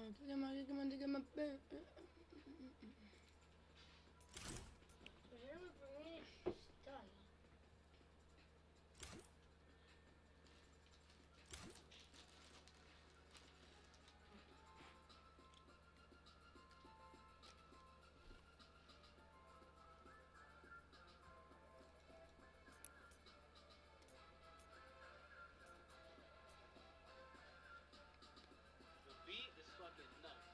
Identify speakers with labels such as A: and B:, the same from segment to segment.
A: Želim promijeniti staj.
B: The beat is fucking nuts.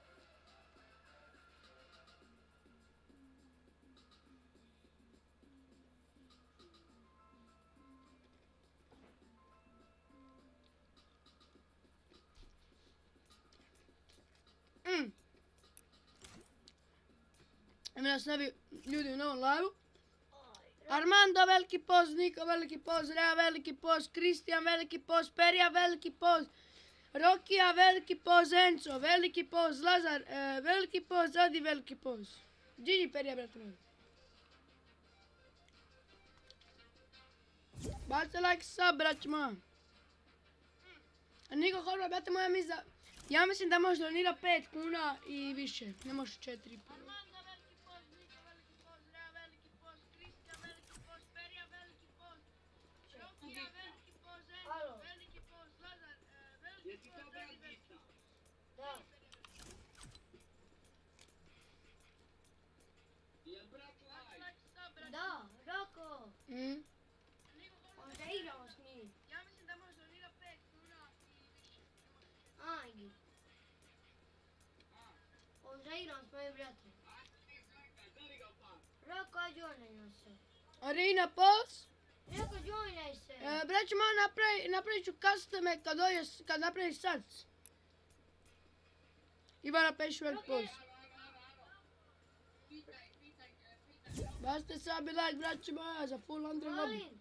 C: Evo nas novi ljudi u novom live-u. Armando veliki poz, Niko veliki poz, Rea veliki poz, Kristijan veliki poz, Perija veliki poz, Rokija veliki poz, Enzo veliki poz, Lazar veliki poz, Adi veliki poz. Gigi Perija, brate moj. Bacite like sub, brać moja. A Niko Horva, brate moja, ja mislim da može donira 5 kuna i više, ne može 4. Armando veliki poz, Niko veliki poz, Rea veliki poz, Kristijan veliki poz, Perija veliki poz, Rokija veliki poz, Enzo veliki poz, Lazar veliki poz, Adi veliki poz.
A: Da. Da, Roko. Možda igramo s njim.
C: Ja mislim da može donira 5 kuna i više.
A: Ajde. Možda igram s mojim bratom. Roko, joinaj se.
C: Arena poz.
A: Roko, joinaj se.
C: Braću moja, napravit ću custome kad napraviš sac. Ivana Pešvelj poz. Bacite sabi like, braću moja, za full Andre lobby.
A: Molim.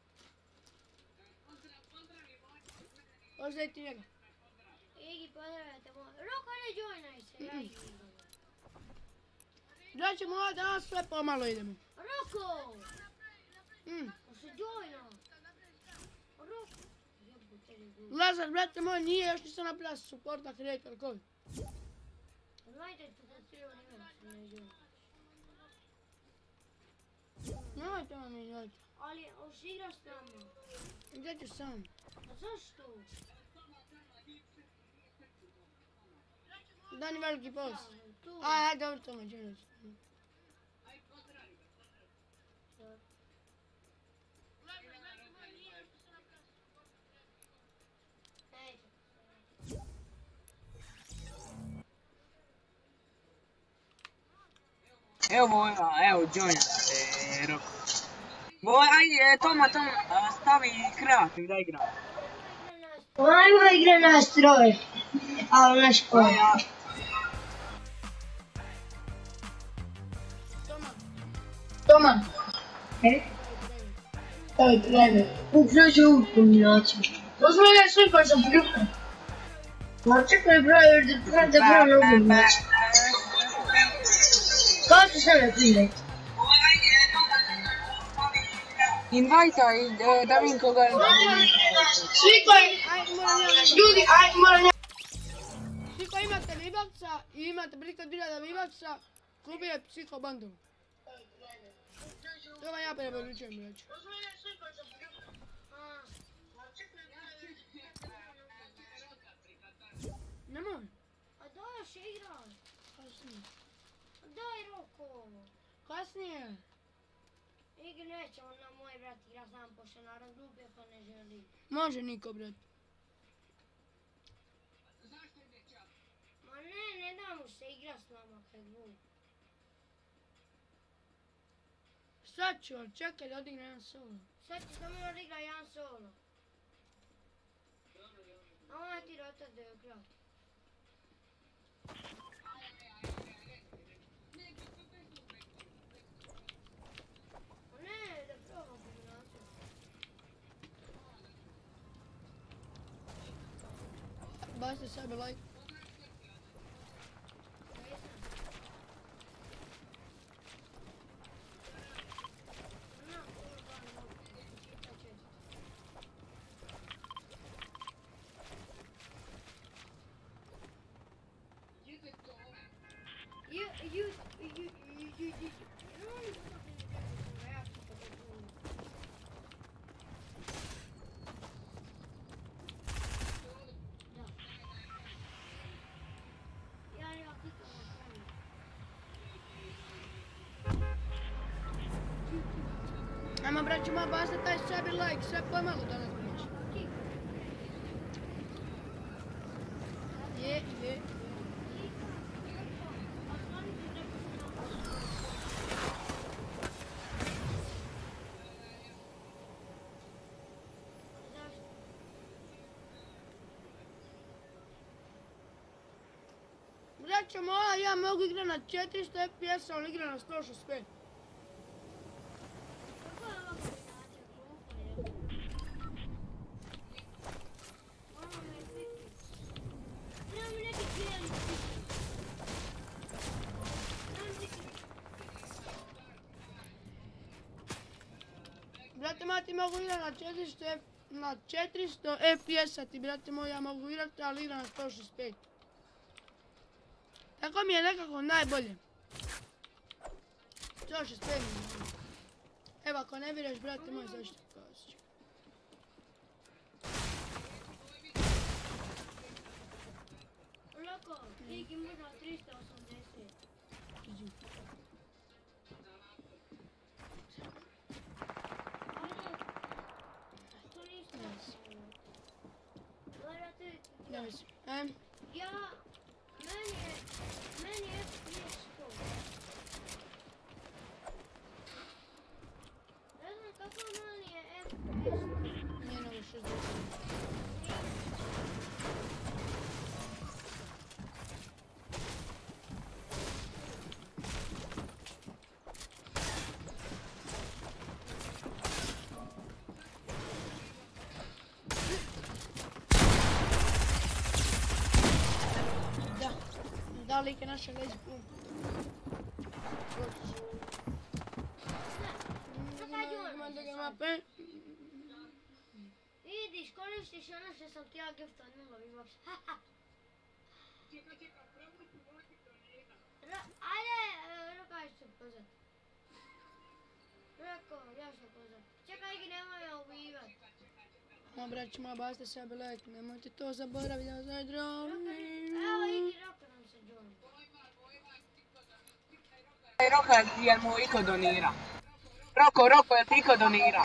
C: Pozdaj ti njega.
A: Igi, pozdravljate moj. Roko, ne joinaj se. Ja igram.
C: Braću moja, danas sve pomalo idemo.
A: Roko! On se joinao. Roko. Jebote li glupo.
C: Lazar, brate moj, nije još nisam napravila supporta creator code.
A: Znajte ću da cijelo ime se ne joinao.
C: Nemojte vam igrati.
A: Ali, hoćeš igraš s nama?
C: Gdje ću sam?
A: A zašto?
C: Dani veliki poz.
A: Tu.
C: Ajde, dobro, to me ću.
D: Evo Voja, evo joina Roko. Voja, ajde, Toma, stavi kreativ da igra.
A: Ajmo igra na stroj. A u naš pol.
C: Toma. Evo, treba.
A: Uključi ovu kombinaciju.
C: Uzmanje sve koji sam pljukao.
A: Ma čekaj broj, da broj ovu kombinaciju. Kao ću sve napiljati?
D: Invajtaj da vidim koga je.
C: Svi koji, ljudi, moram svi koji imate Vibavca i imate prikod 1000 Vibavca, klub je Psiho Bandom. To vam ja preporučujem, braću. Nemoj.
A: A daj još igram.
C: Kasnije.
A: Daj Roko.
C: Kasnije.
A: Igri neće, ona moj brat igra sam, pošto narod glupio pa ne želi.
C: Može Niko, brat.
A: Ma ne da mu se igra s nama kad glup.
C: Sad ću, ali čekaj da odigne jedan solo.
A: Sad ću samo odigra jedan solo. A ona ti rota da je igra. Ne, da probam kombinaciju.
C: Bacite sebe like. braću moja, basta taj sebi like, sve pomalo danas biće. Je. Braćo moja, ja mogu igrat na 400 FPS, ali igram na 165. Brate moja, ti mogu igrat na 400 FPS-a ti, brate moja, ja mogu igrat, ali igram na 165. Tako mi je nekako najbolje. 165 mi. Evo, ako ne vjeruješ, brate moj, zašto kaziš?
A: Loko, Igi možda 380.
C: Iđi.
A: To ništa.
C: Da mislim.
A: Meni je FPS 100. Ne znam kako meni je FPS 100.
C: Nije nego 60. Da li je naša leđa pun? Ima druge mape.
A: Vidiš, koristiš ono što sam ti ja gifta od 0 V-Box. Ajde, Roka ću se pozvat. Roko, ja ću se pozvat. Čekaj, Igi, nemoj me ubivat.
C: Ma braći moja, basta sebi like, nemojte to zaboraviti da se drovi.
A: Evo Igi, Roko nam se join.
D: Roka, jel mu iko donira? Roko, jel ti iko donira?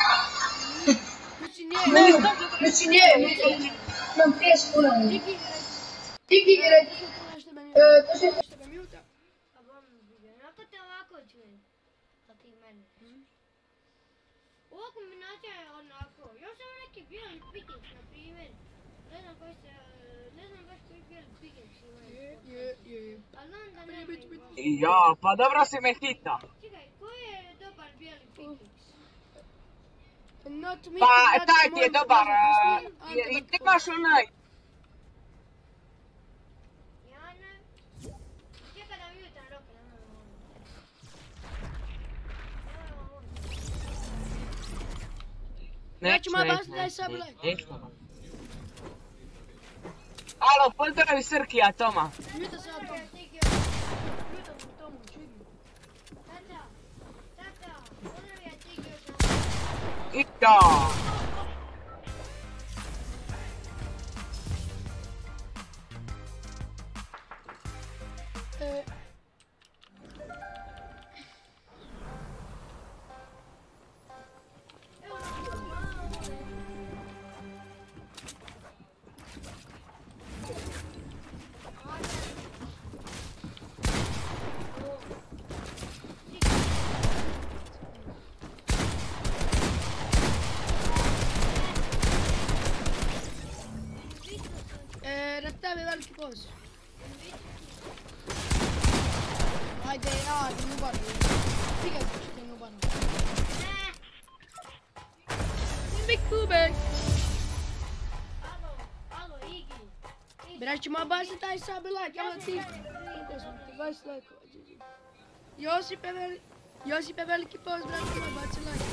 C: Znači nije.
E: Imam 50 kuna. Digi, to se...
C: Što ga muta?
A: A bom zbigam. Ako te ovako čujem. Da ti mene. Ova kombinacija je onako. Još samo neki bijeli pikings, na primjer. Ne znam baš koji bijeli pikings imaju.
C: Je.
A: A znam da nema ih baš.
D: Ja, pa dobro si me hita.
A: Čekaj, koji je dobar bijeli pikings?
D: Pa taj ti je dobar, i ti imaš onaj.
A: Ja ne. Čekaj da mutam Roka, nemoj on.
C: Znači moja basta daj sebi like.
D: Alo, pozdravi Srkija, Toma.
C: Muta se ja to. Muta se tomu, čuj.
A: Tata, pozdrav ja ti još na...
D: I da.
C: Ratavi veliki poz. Ajde, nubanu. Figaj ćeš ti nubanu. Big kubek.
A: Alo, Igi.
C: Braći moja, baci taj sebi like, evo ti. Koliko sam ti, 20 lajkova. Josipe veliki poz, braći moja, baci like.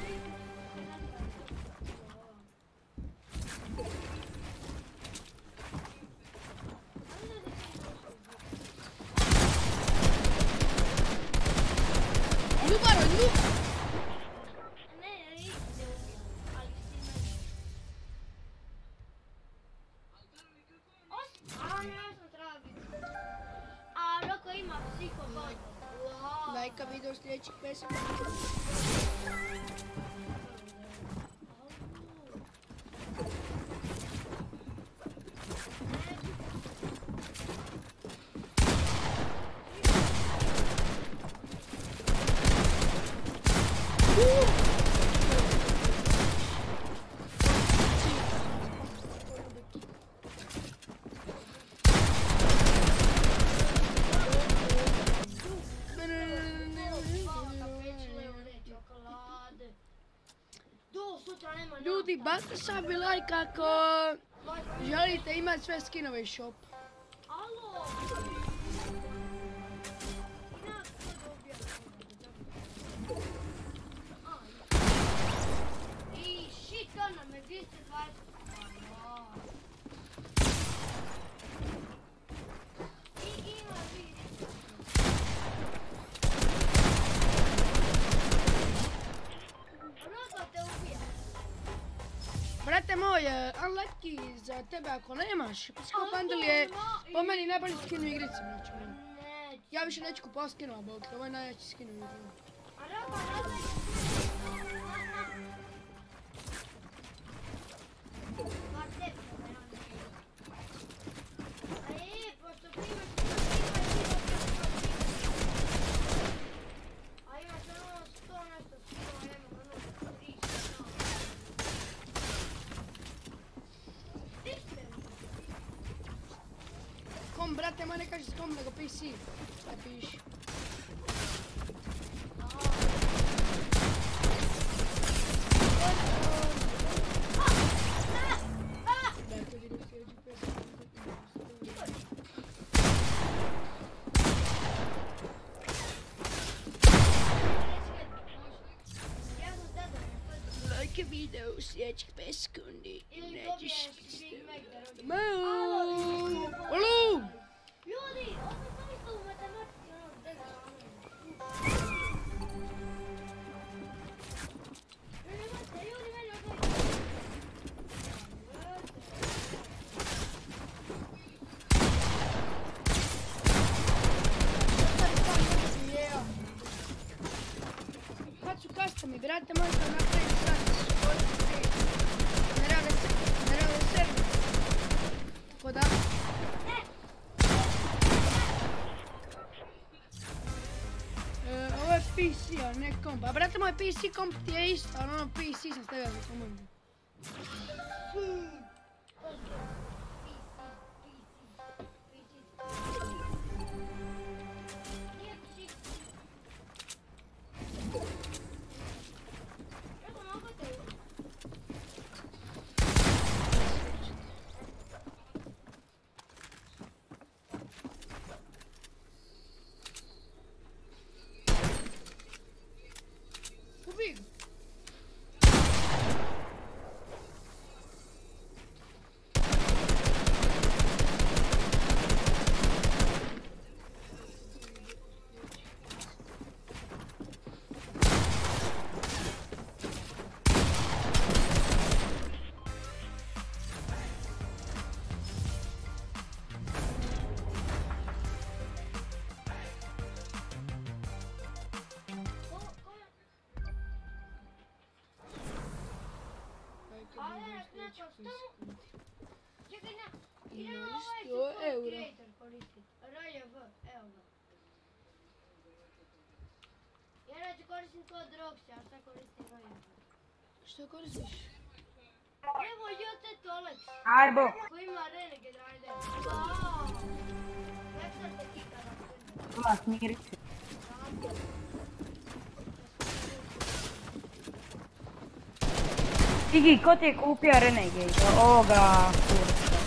C: Ljubaro,
A: Ne, Igi se ubio, ali si meni. Ja sam treba biti. A Roko ima psihopat.
C: Lajka video sljedećih 5 sekundi. Bacite sub i like ako želite imati sve skinove iz shopa.
A: Alo! I shit, ona me 220. I ima vidi. Roto te ubija.
C: Brate moj, unlucky za tebe ako nemaš. Psycho Bundle je po meni najbolji skin u igrici. Znači,
A: Ne.
C: ja više neću kupovati skinova, bok, ovo je najjači skin u igrici.
A: A Roto,
C: Kom, brate, ma ne kažeš kom, nego PC. Ne piši. Brate, vidio sljedeći pesmu. Like video u sljedećih 5 sekundi. Nećeš pisti. Alo!
A: Ljudi, ovo sam isto u matematici, ono, ljudi, meni odnovi.
C: Kad su customi, brate, možete napraviti sad. Ne rade server. Tako da. Ovo je PC, a ne komp. A brate moj PC komp ti je isto, ali ono PC sam stavio za komandu. Ubi ga.
A: Čekaj,
C: I
A: idemo
C: na
A: ovaj
C: 100
A: support
C: eura.
A: creator koristiti. RJV, evo ga. Ja neću koristim kod Roxy, a šta koristim RJV?
C: Što koristiš?
A: Evo JT Tolex,
D: Arbo,
A: koji ima Renegade Rider. Waaaa! Vektor te kika da se.
D: ima smiri se. Igi, ko ti je kupio Renegade? Ovoga kurca.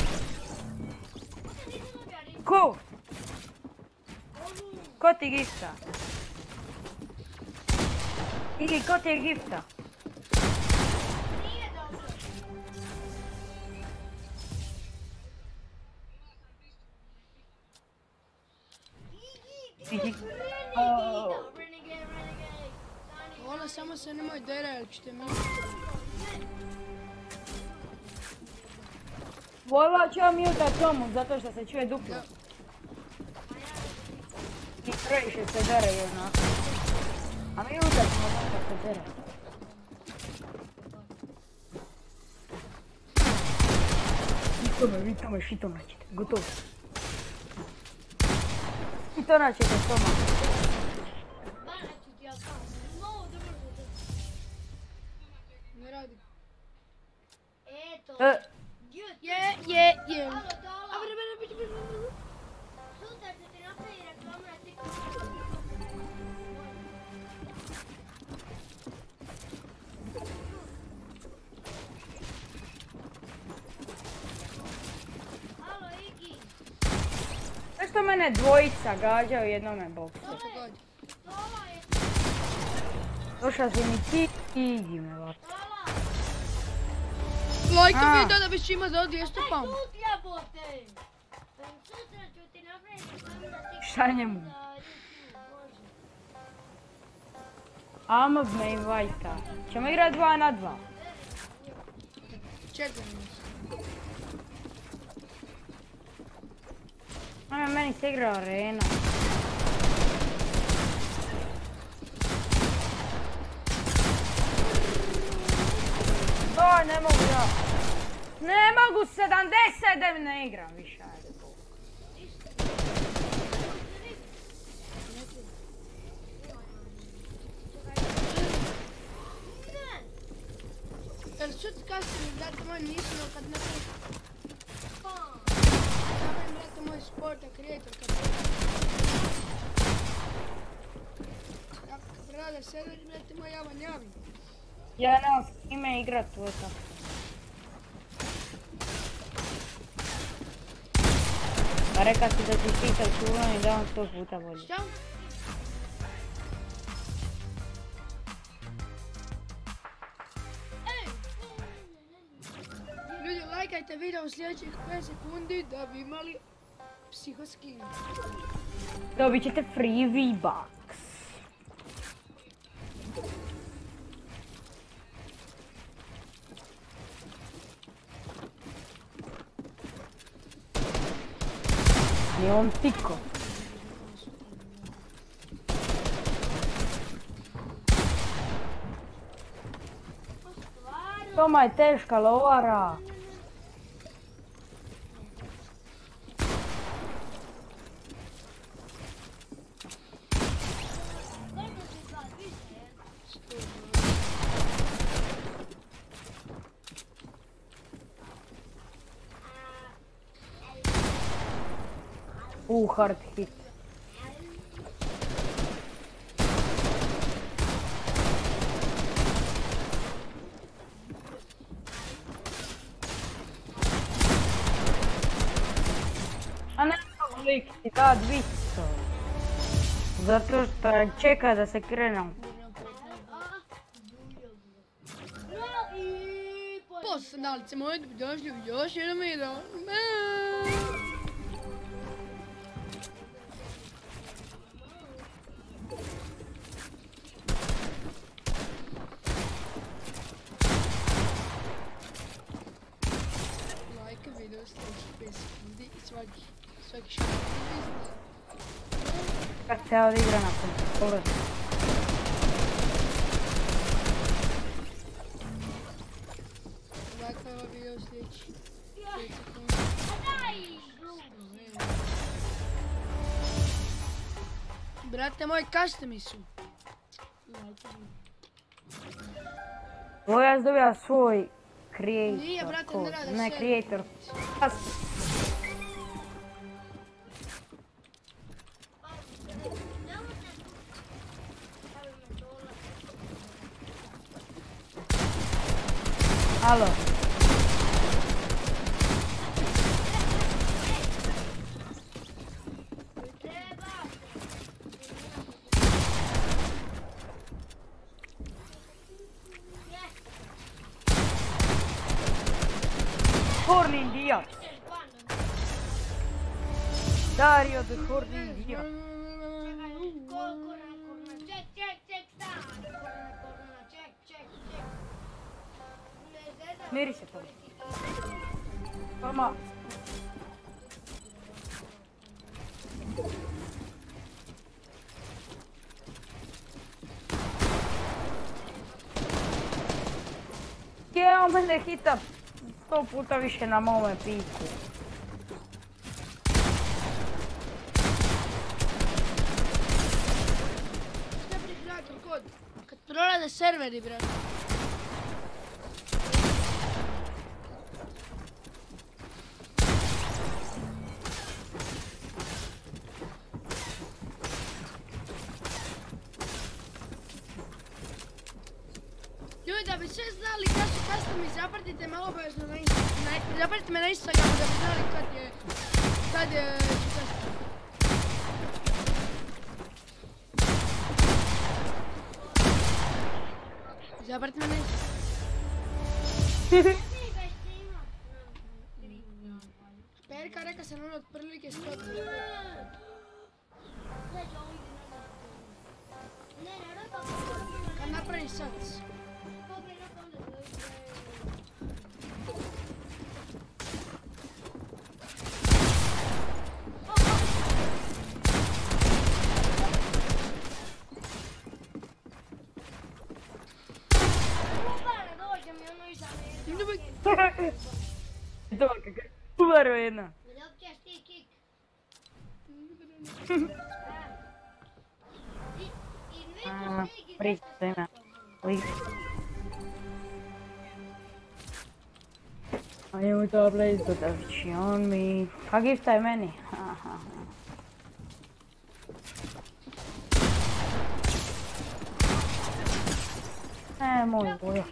D: Ko? Ko ti gifta? Igi, ko ti je gifta?
A: Nije dobro.
D: Igi.
A: Renegade. Stani.
C: Ona samo se nemoj dere, jer ćete mi...
D: Volila ću vam mutat tomu, zato što se čuje duplo. I previše se dere jednako. A mutat ćemo zato što se dere. Vi tamo šito naćete, gotovo. I to naćete s toma.
A: Banaću ti ja kao. Novo dobro za to.
C: Ne radi.
A: Eto.
C: Je.
A: Alo, Tola. Sutra ću ti napraviti reklamu na TikToku.
D: Zašto mene dvojica gađaju u jednome boksu? Došla si mi ti i idi me vata.
C: Lajka video da biš imao za 200 pound.
A: Tut jebote! Sutra ću ti napraviti sam da ti...
D: Šta njemu? Amog me invajta. Ćemo igrat 2 na 2.
C: Čekaj.
D: Ajme, meni se igra arena. Doj, ne mogu ja. Ne mogu 70, ne igram više, ajde.
C: Jer sud kasnije, brate moj, nisu kad ne pravi... Napravim, brate moj, sporta, creator, kad prerade server, brate moj, ja vam javim.
D: Ja nemam s kime igrat tu je tako. Pa reka si da ti pisao čuvan i da on 100 puta bolje.
C: Šta? Ljudi, lajkajte video u sljedećih 5 sekundi da bi imali psihoskin.
D: Dobit ćete free V-Bucks. Nije on tiko. Toma je teška lovara. Hard hit. A ne mogu likiti, da 200. Zato što čeka da se krenu.
C: Poznalice moje, da bi došli u još jedan video. Lajka video sljedećih 5 sekundi i svaki 6 sekundi.
D: Kako se ovdje igra na kontrolu?
C: Lajka ovo video sljedećih 5 sekundi. Brate moj, custumi su.
D: Vojas dobija svoj creator.
C: Nije, brate, ne rade
D: Ne,
C: sve.
D: creator. Alo. Corni India. Dario the Corni India. Smiri se to. Toma. Gdje on mene hita 100 puta više na mome piku.
C: Šta prihrator kod? Kad prorade serveri, brate. Ljudi, da bi sve znali kad su custumi, zapratite me obavezno na Instagramu. Zapratite me na Instagramu da bi znali kad je custom. Napred mene. Perka, reka sam ono otprilike 100. Kad napraviš sad.
D: To kakav uvaro jedna. Pristojna. Ajmo to blaze dodavići, on mi... A gifta je meni? Aha. Moj boja.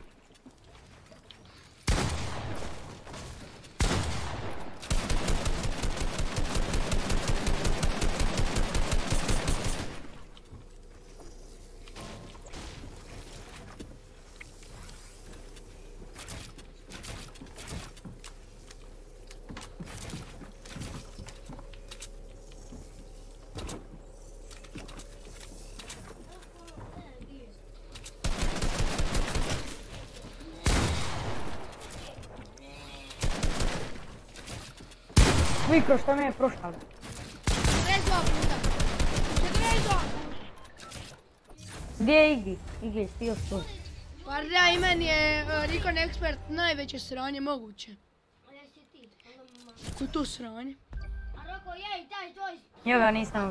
D: Mikro, šta me je prošalo?
C: 42 puta. 42.
D: Gdje je Igi? Igi je stio što?
C: Pa da, i meni je Recon Expert najveće sranje moguće. Ko to sranje?
D: Ja ga nisam...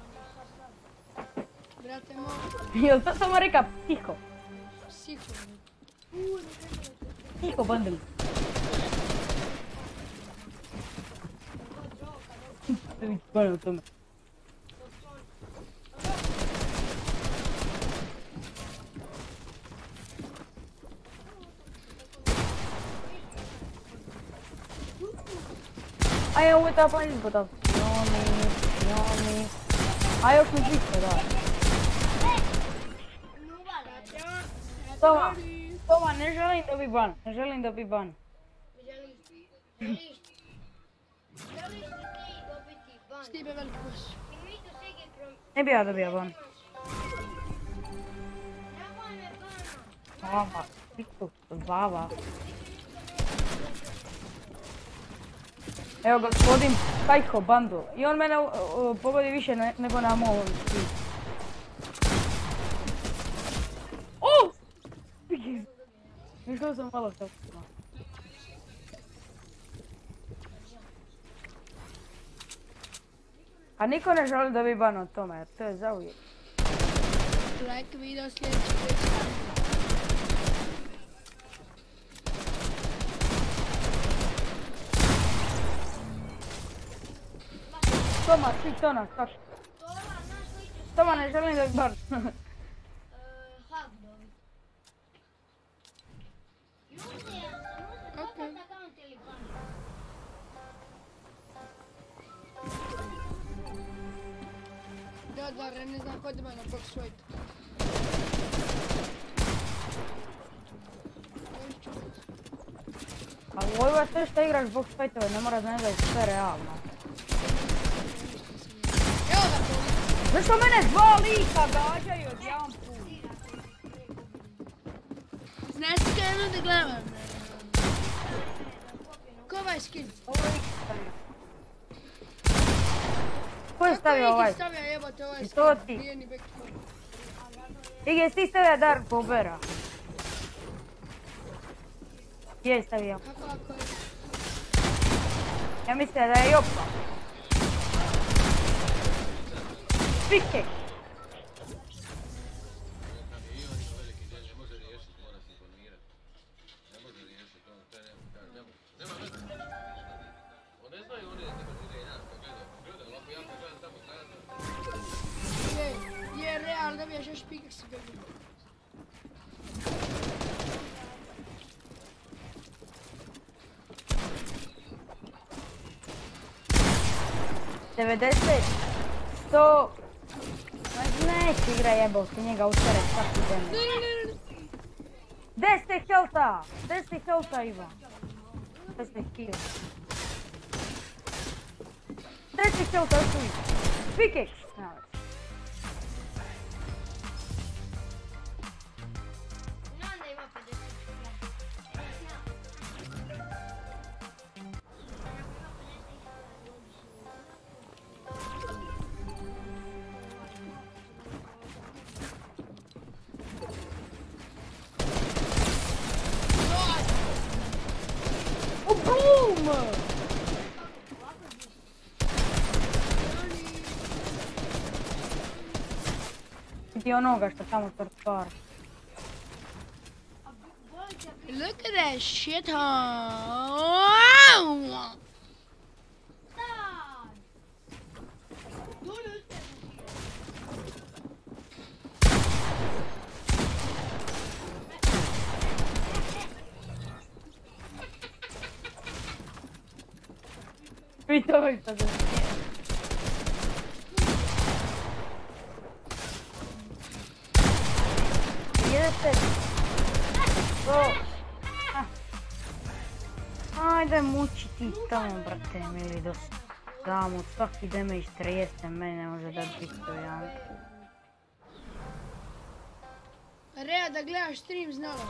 C: Brate moj.
D: Jel to samo reka tiho?
C: Sigurno.
D: Tiho, bandel. Bueno, tome. Aj, ovo je ta pa izbota. Jomi. Aj, još mi žice, da. Toma, ne želim da bi ban. Ne želim da bi ban.
C: Stipe veliki boss.
D: Ne bi ja dobio ban. Vava, pitu, vava. Evo gospodin Kajko Bando. I on mene pogodi više nego na mom svi. O! Mišao sam malo što. A niko ne želi da bi ban od tome, jer to je zauvijek.
C: Like video sljedeći put.
D: Toma, ti Tona, kako? Toma, ne želim da bi ban.
C: Da, ne znam kod ima na box fight.
D: Ali ovo je sve što igraš box fightove, ne mora znači da je sve realno.
C: Evo da to.
D: Zašto mene dva lika gađaju od jedan put?
C: Znaš ti kaj jedno da gledam? Ko ovaj skin?
D: Ovo je lik stavio. Ko je stavio ovaj?
C: Ko stavio jebote ovaj skin?
D: To ti.
C: Nije ni backfire.
D: Ige, jesi ti stavio Dark Bobera? Gdje je stavio?
C: Kako je?
D: Ja mislim da je Jopa. Pike!
C: Je real da biješ još pikak si bebi.
D: Devedeset, 100... Neće igra jebao ti njega uspere svaki den. 10 helta! 10 helta ima. 10 kill. 10 helta, još uvijek. Pickaxe!
A: Znam da ima 50.
D: O, boom! Vidi onoga što tamo torčara.
C: Look at that shit, huh?
D: Vidi ovaj što se smije. Idete. Ajde muči ti tamo, brate, mili, damo svaki damage 30, meni ne može da biti to jedan.
C: Rea, da gledaš stream, znala.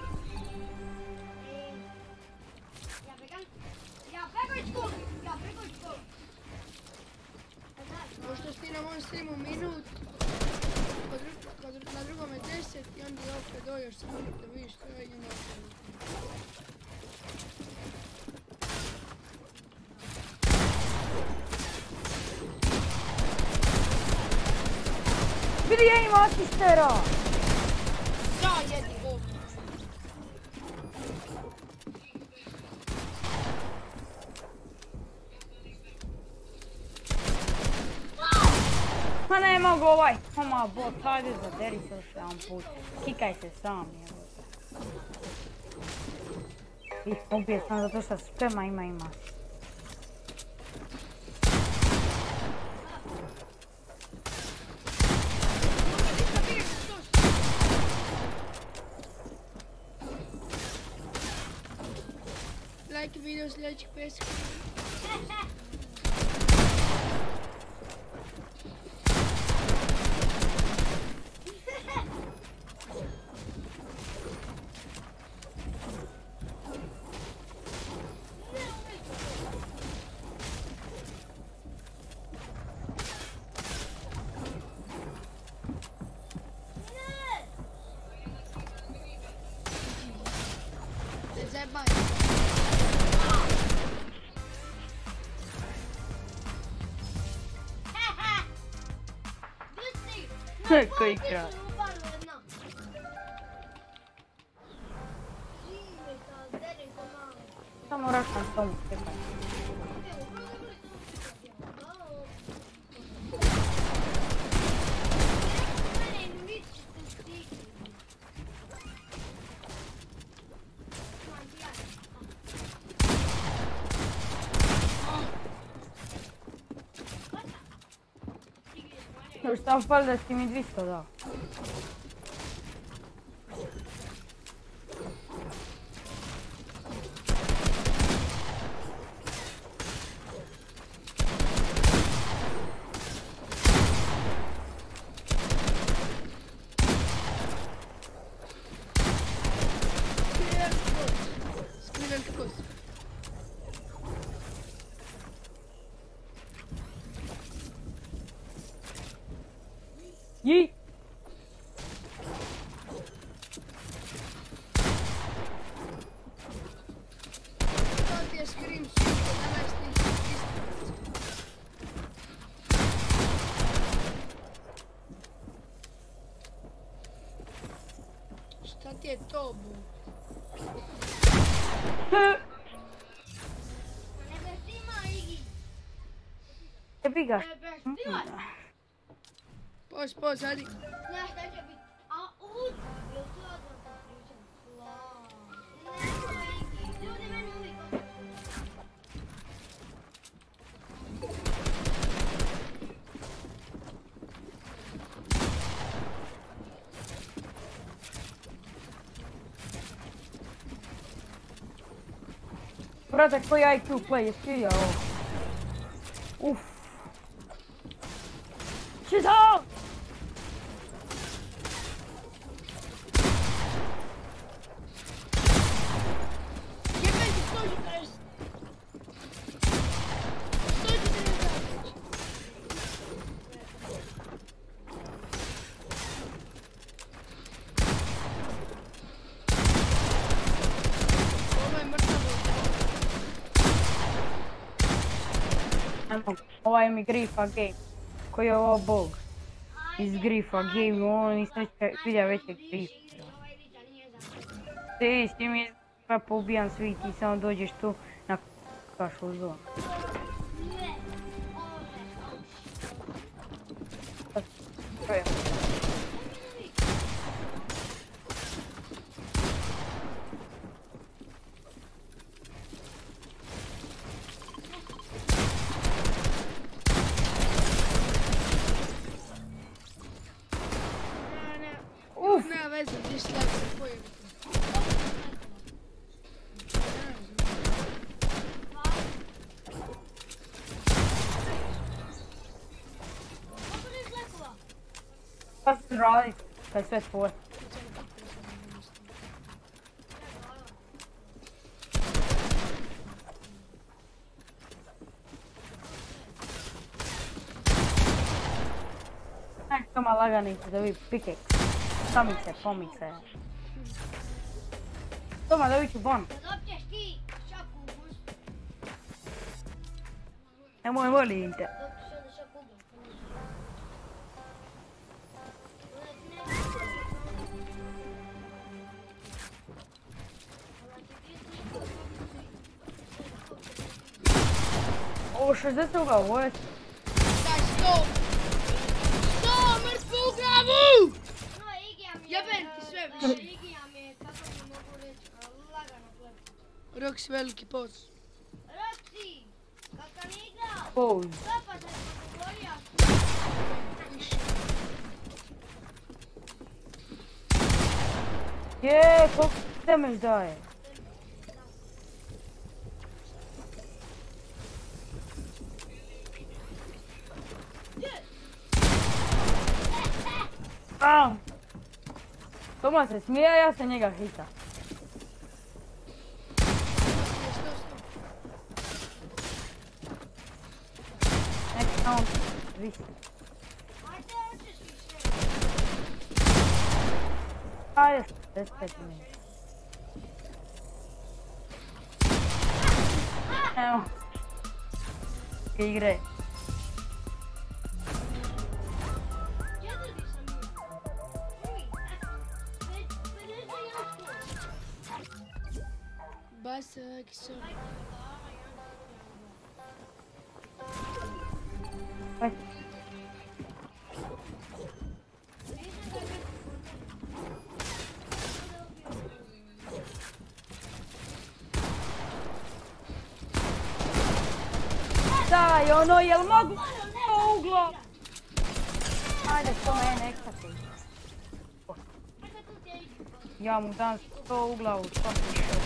C: Pošto si na mom streamu minut, na drugome 10 i onda opet dođeš sa minut da vidiš što je i onda
D: Vidi, ja imam asistera!
C: da, jedi go.
D: Ma ne mogu ovaj, oma bot, hajde zaderi se još jedan put. Kikaj se sam, jebo. I ubije sam zato što sprema ima.
C: Like video sljedećih 5 sekundi.
D: Koji kraj. Samo raštam s tomu, čekaj. Još sam pali da si mi 200 dao. Jej!
C: To ti je Scream Super 11.000. Šta ti je to, bu?
D: Jebi ga.
C: Pos, hajdi.
A: Znaš šta će biti? A udi, jel to odmah da pričam? Ljudi meni uvijek
D: Brate, koji IQ play, jesi vidio ovo? Uff. Shit out!
C: Jebem ti 140. 140. Ovo je mrtav.
D: Ovaj mi Grifa Game. Koji je ovo bog? Iz Grifa Game, ovo nisam vidio većeg Grifa. Ti s tim je sve poubijam svi, ti samo dođeš tu na kašu zonu.
C: Nema veze, gdje šta se pojeli.
D: Šta se radi? Kad je sve tvoje. Toma laganica da vi pickaxe. Samice, pomice. Toma da viću bon.
A: Dobiješ ti šaku u gustu.
D: Nemoj volim te.
A: Dobiješ onda šaku u gustu.
D: Ovo 60 uga, ovo je...
C: Daj, stop! Stop, mrtvu u glavu!
A: No, Igija mi je...
C: Jebem ti sve.
A: Igija mi je, kako ti mogu reći, lagano plati.
C: Rox veliki pos.
A: Roxy, kakav ne igra?
D: Pose.
A: Zapa se pogovorio.
D: Je, koliko damage daje? Au! Toma se smije, ja se njega hita. Nek samo visi.
A: Ajde, hoćeš više.
D: Ajde, 45 minuta. Evo. Igre.
A: Četvrti sam bio. 51
C: Basak, so.
D: Aj. Daj, ono, jel mogu? O, uglo! Ajde, to mene, ekstra ti. Ja mu dam 100 u glavu, svaki šok.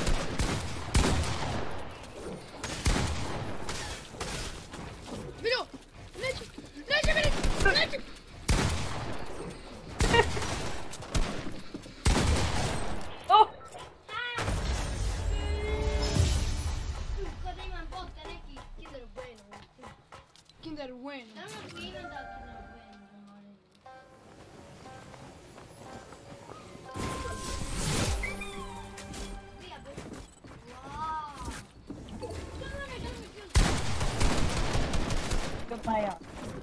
C: Vidio! Neće! Neće meni! Neće!
D: Oh!
A: Kada imam botka neki Kinder Bueno.
C: Kinder Bueno.
A: Danas mi imam da Kinder Bueno. Prija bez... Wow.
D: To ja.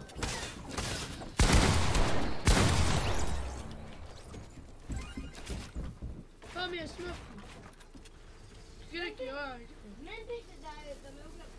C: To mi je smrtno. Skiriki, ovaj.
A: Meni piše da me ugra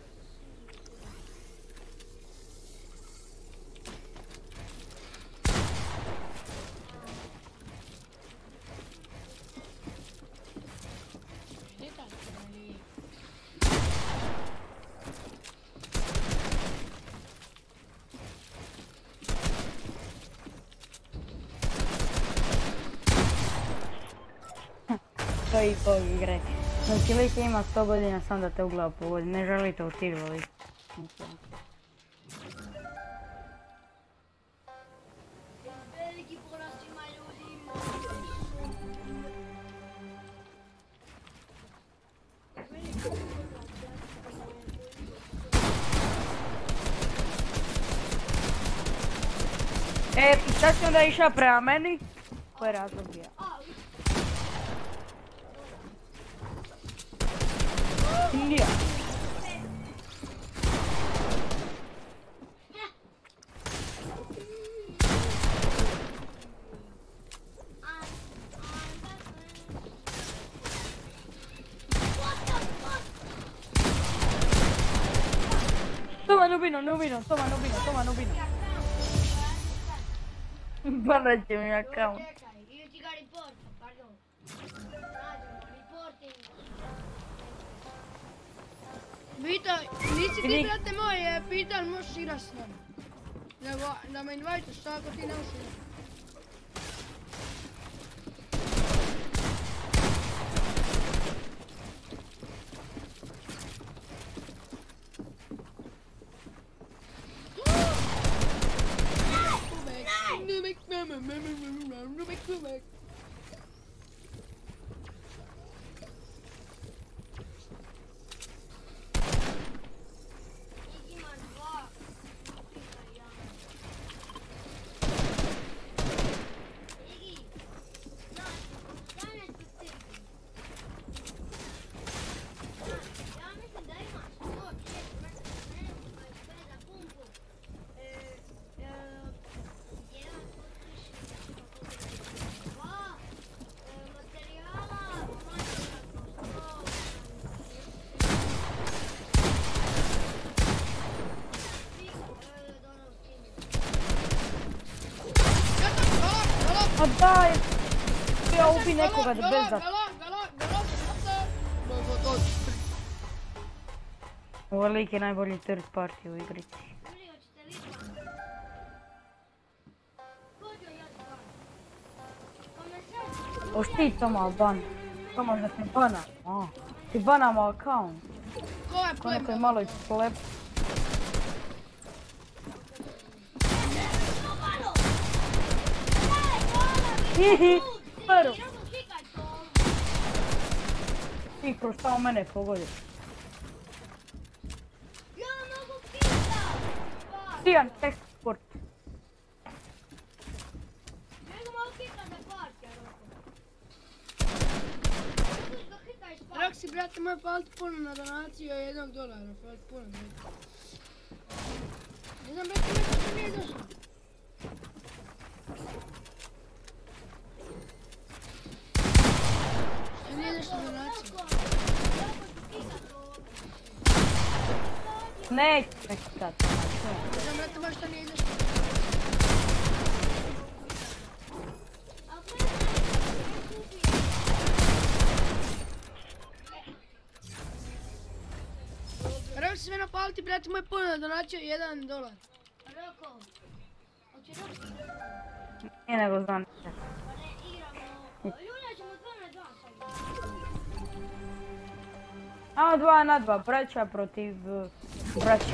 D: To je i bog igre. Znači lik ima 100 godina sam da te u glavu pogodi, ne želite u tiglu lik.
A: Veliki porast ima ljudi.
D: I sad si onda išao prema meni? Koji je razlog bio? Indija. Toma Nubino. Banat će mi account.
A: Io ti ga riporto, pardon. Reporting.
C: Vito, nisi ti, brate moj, pitan možeš igrat s nama. Nego da me invajtaš, šta ako ti ne možeš igrat? Nubek.
A: Ima dva. Igi, znaš, 11 plus 3. Ja mislim da imaš 104 metra za pumpu. Jedan potiš, dva materijala,
D: A daj! Ja ubi nekoga da bez da... Ovo lik je najbolji third party u igrici. Oš ti Toma Alban. Toma da ti bana. Ti banamo account. Ko neko je malo ispolep. Hihi, prvo. Ti kroz šta u mene pogodi.
A: Ja mogu kikat!
D: Tijan, tekst sport.
A: Nego mogu kikat na partija, Roko.
C: Roxy, brate moj, hvala ti puno na donaciju $1. Hvala ti puno, brate. Ne znam, brate, nešto nije došlo. Što nije došlo donaciju?
D: Neću kikat.
C: Ne znam, brate moj, što nije došlo. Roxy, sve hvala ti, brate moj, puno na donaciju $1.
A: Roko, hoće Roko igrati?
D: Nije nego znam.
A: Pa ne igramo. Ljulja ćemo 2 na 2 sad.
D: Ajmo 2 na 2, braća protiv braća.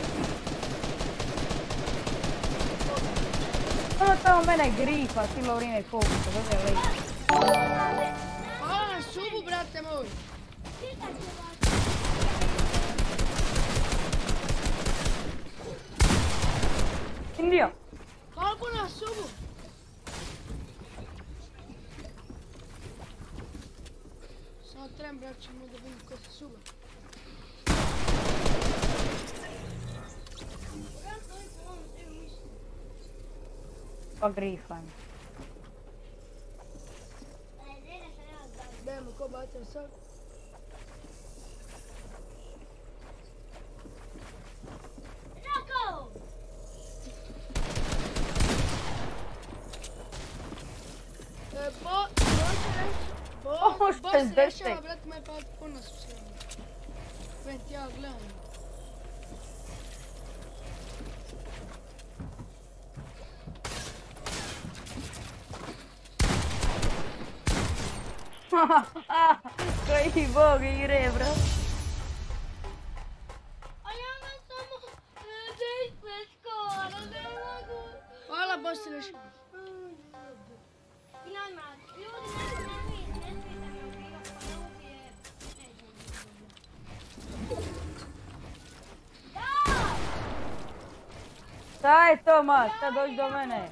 D: Ono tamo mene grifa, cijelo vrijeme fokusa, dođe lej.
C: Hvala na subu, brate moj.
D: Indio.
C: Hvala puno na subu. Samo trebam, braće moj, da vidim ko se suba.
D: Pa grifan.
C: Dajmo ko bacio sad.
A: Roko!
C: Boss rešava, brate moj, pa puno su sve. Već ja gledam.
D: Koji bog igre, bro.
A: A ja vam samo 10 skora, ne mogu.
C: Hvala, Bosiliš.
A: I nama, ljudi, ne smijete me ubivati, pa ne ubije. Nećemo me ubijati. Da!
D: Šta je to, ma? Šta dođi do mene?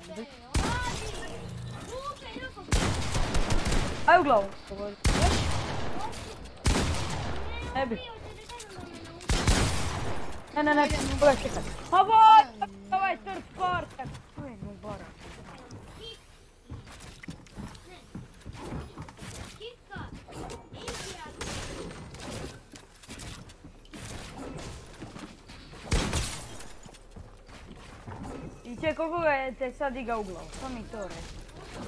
D: Aj u glavu. Ne bi. Ne, pogledaj čekaj. Ovaj third part. To je nubara. I čekaj, koliko ga je te sad iga u glavu? Što mi to reći?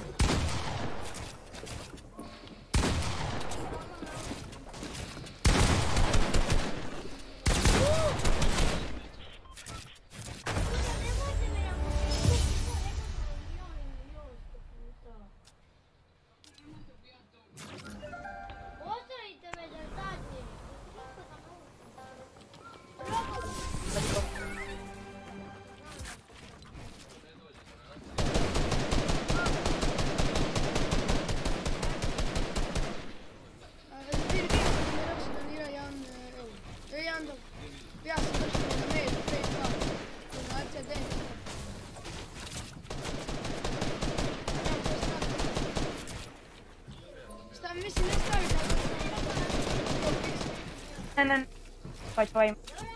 D: Ne. Pa tvojim.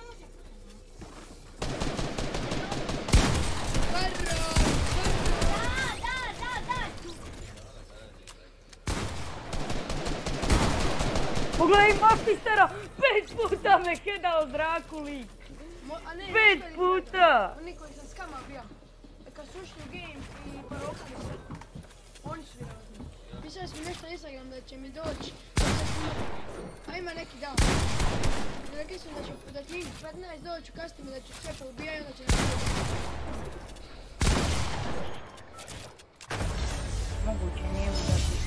D: Pogledaj, Mafistera! 5 puta me hedao zraku, lik! 5 puta!
C: Oni koji sam s kama bija. Kad su ušli u game i porokali se. Oni su vjerojatno. Pisali smo nešto na Instagram da će mi doći. A ima neki dan. Rekli sam da će njih 15 doći u kastime, da ću sve poubijati i onda će nas
D: Moguće, nije udati.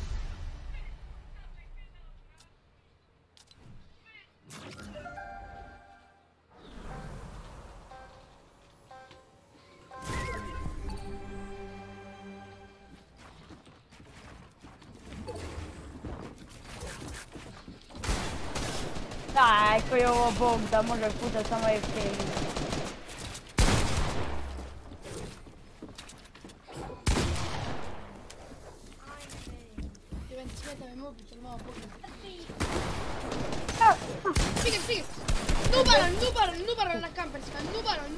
D: Daj, koji je ovo bog da može puta samo FK.
C: Jevent, smeta me mobitel, malo pogledaj. Stiger! Nubaran na kamperska, nubaran.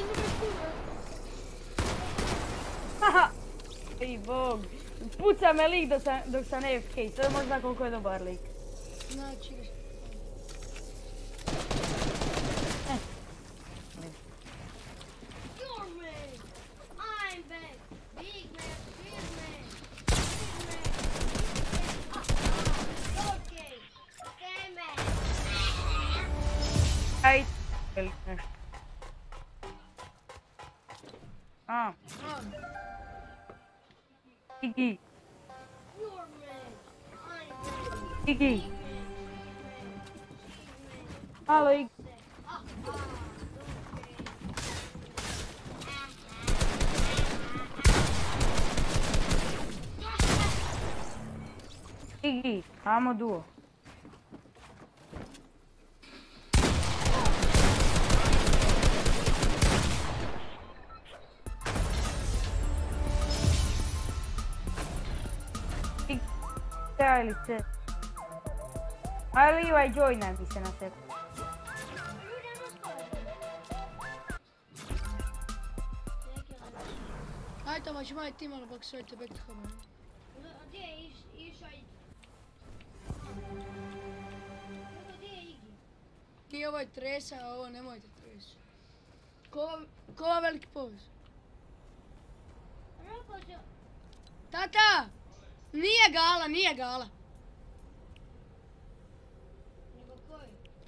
D: Haha! Ej, bog. Puca me lik dok sam AFK, to je možda koliko je dobar lik.
C: Znači,
D: Aj, velik nešto. A. Iggy. Iggy. Halo, Iggy. Iggy, amo duo. Ili se. Ali ovaj joina mi se na sebi.
C: Ajde, Toma, ću mali ti malo boksujete back to home.
A: Gdje je išao Iggy? Gdje je Iggy?
C: Nije ovo je tresa, a ovo nemojte tresu. Ko veliki povez? Tata! Nije gala.
A: Nego koji?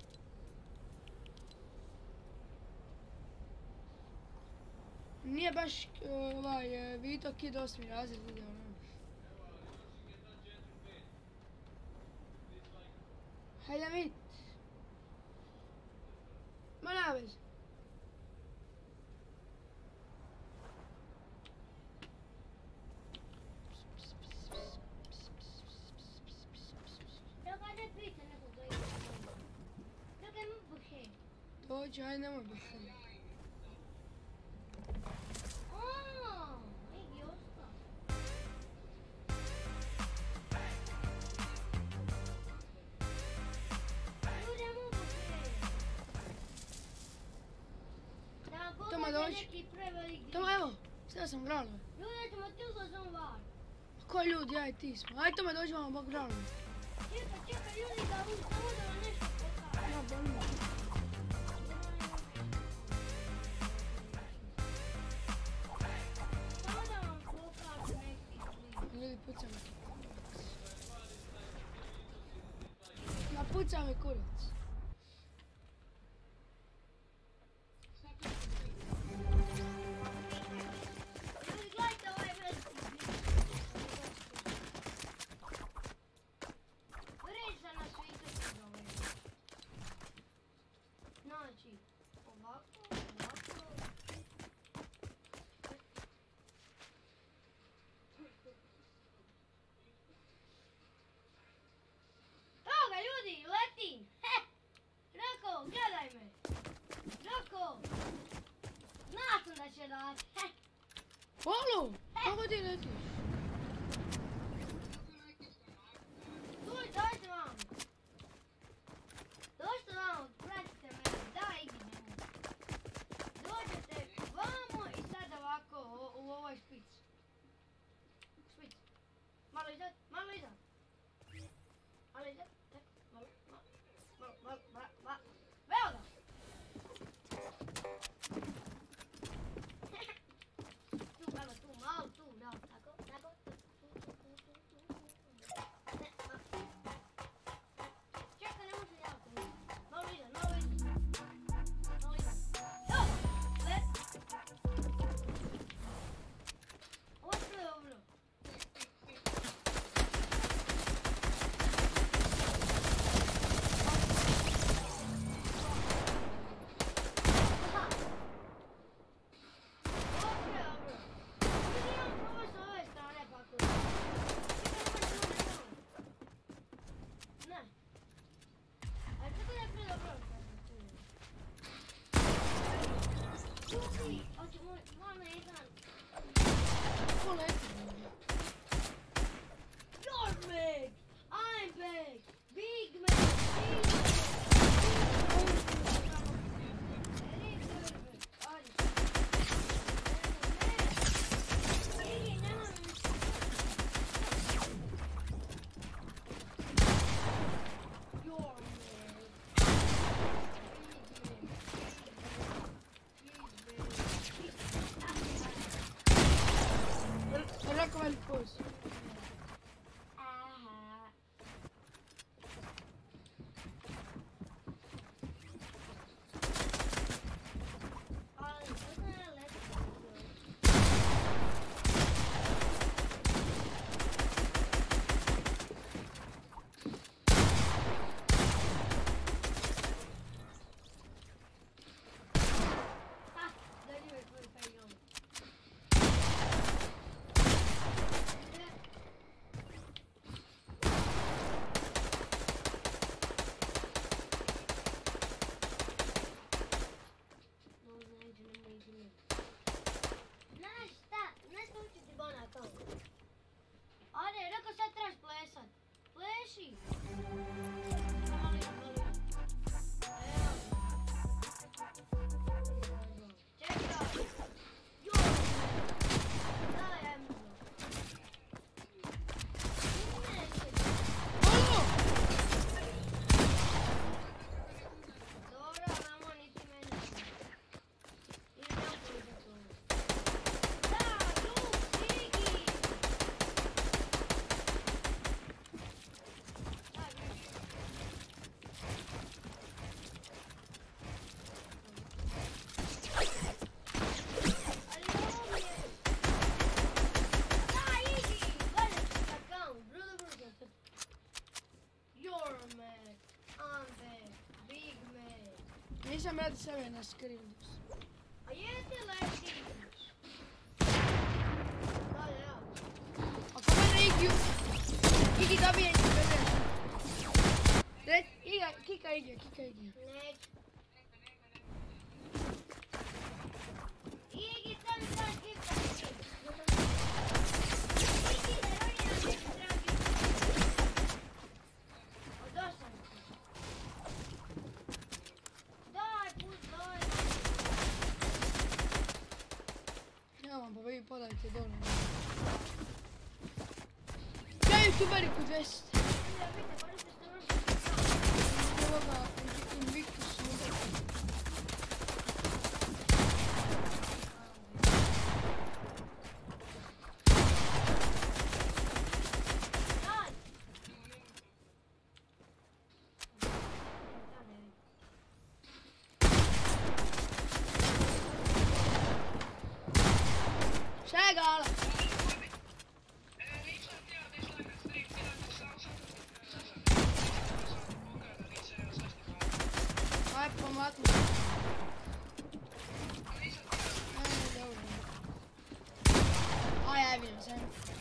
C: Nije baš Vito Kid 8. razred video. Hajde vidit. Ma nema veze.
A: Evo ga ne pita nekog da igra. Evo ga ima buhe.
C: Dođi, hajde nemoj biti.
A: Igi ostao. Ljudi, ima buhe. Da
C: Toma,
A: vam
C: dođi.
A: neki preveliki.
C: Toma, evo, sada sam gralo.
A: Ljudi, ćemo ti uzlazom var.
C: Ko ljudi, ja i ti smo. Ajde Toma, dođi vam bok gralo.
A: Čekaj, ljudi, da vam samo da vam nešto pokažem.
C: Ja, boli me.
A: Samo da vam pokažem neki klip.
C: Ljudi, puca me. Napuca me kurac.
A: Ljudi, gledajte ovaj veliki klip. Vređa na svijetu se zove. Znači, ovako. Evo ga ljudi, letim! Roko, gledaj me! Roko! Znao sam da će dati!
C: Olo, kako ti letiš?
A: Dođite vam! Dođite vam, pratite me, daj idemo. Dođete vamo i sad ovako u ovoj špic. Špic. Malo iznad, malo iznad. Malo iznad, tako, malo. Evo ga! Tu, evo tu, malo tu, da, tako. Čekaj, ne može jako. Malo iznad. Evo, let. Ovo je sve dobro.
C: Ko leti?
A: You're big! I'm big! Big man!
C: Rako velik pos. nisam radi sebe na Skrivljus.
A: A jesi leti? Da, ja.
C: Ako mene Igi dobije i sve. Kika Igi.
A: Neću. Igi, sam mi daš kika. Igi, herojina, neću tražiti. Od 8. Daj.
C: Nemam, pa vi podajte dole. Daj tu veliku 200. Evo ga, Invictus. Šta je gala? Aj, pomakni. Dobro. Aj, ja vidim sam.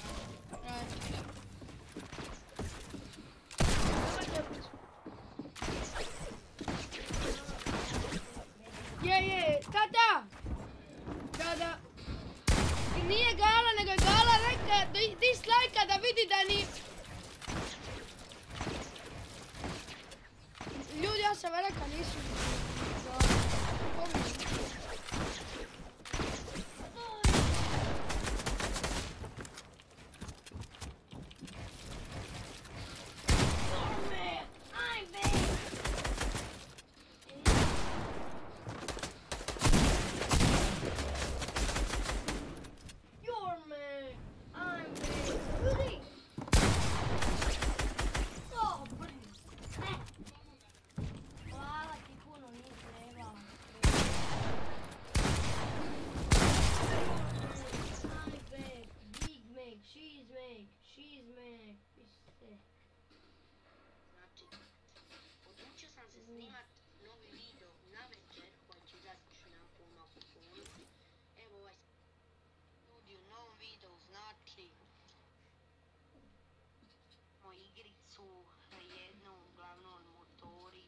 C: Je, tata! Da. Nije gala, nego je gala reka dislajka da vidi da ni... Ljudi, ja sam reka, nisu...
A: She's me.
F: Znači, odlučio sam se snimat novi video na večer koji će izaći na popodne. Evo ovaj ljudi u novom videu, znači moju igricu, jednu uglavnom motori,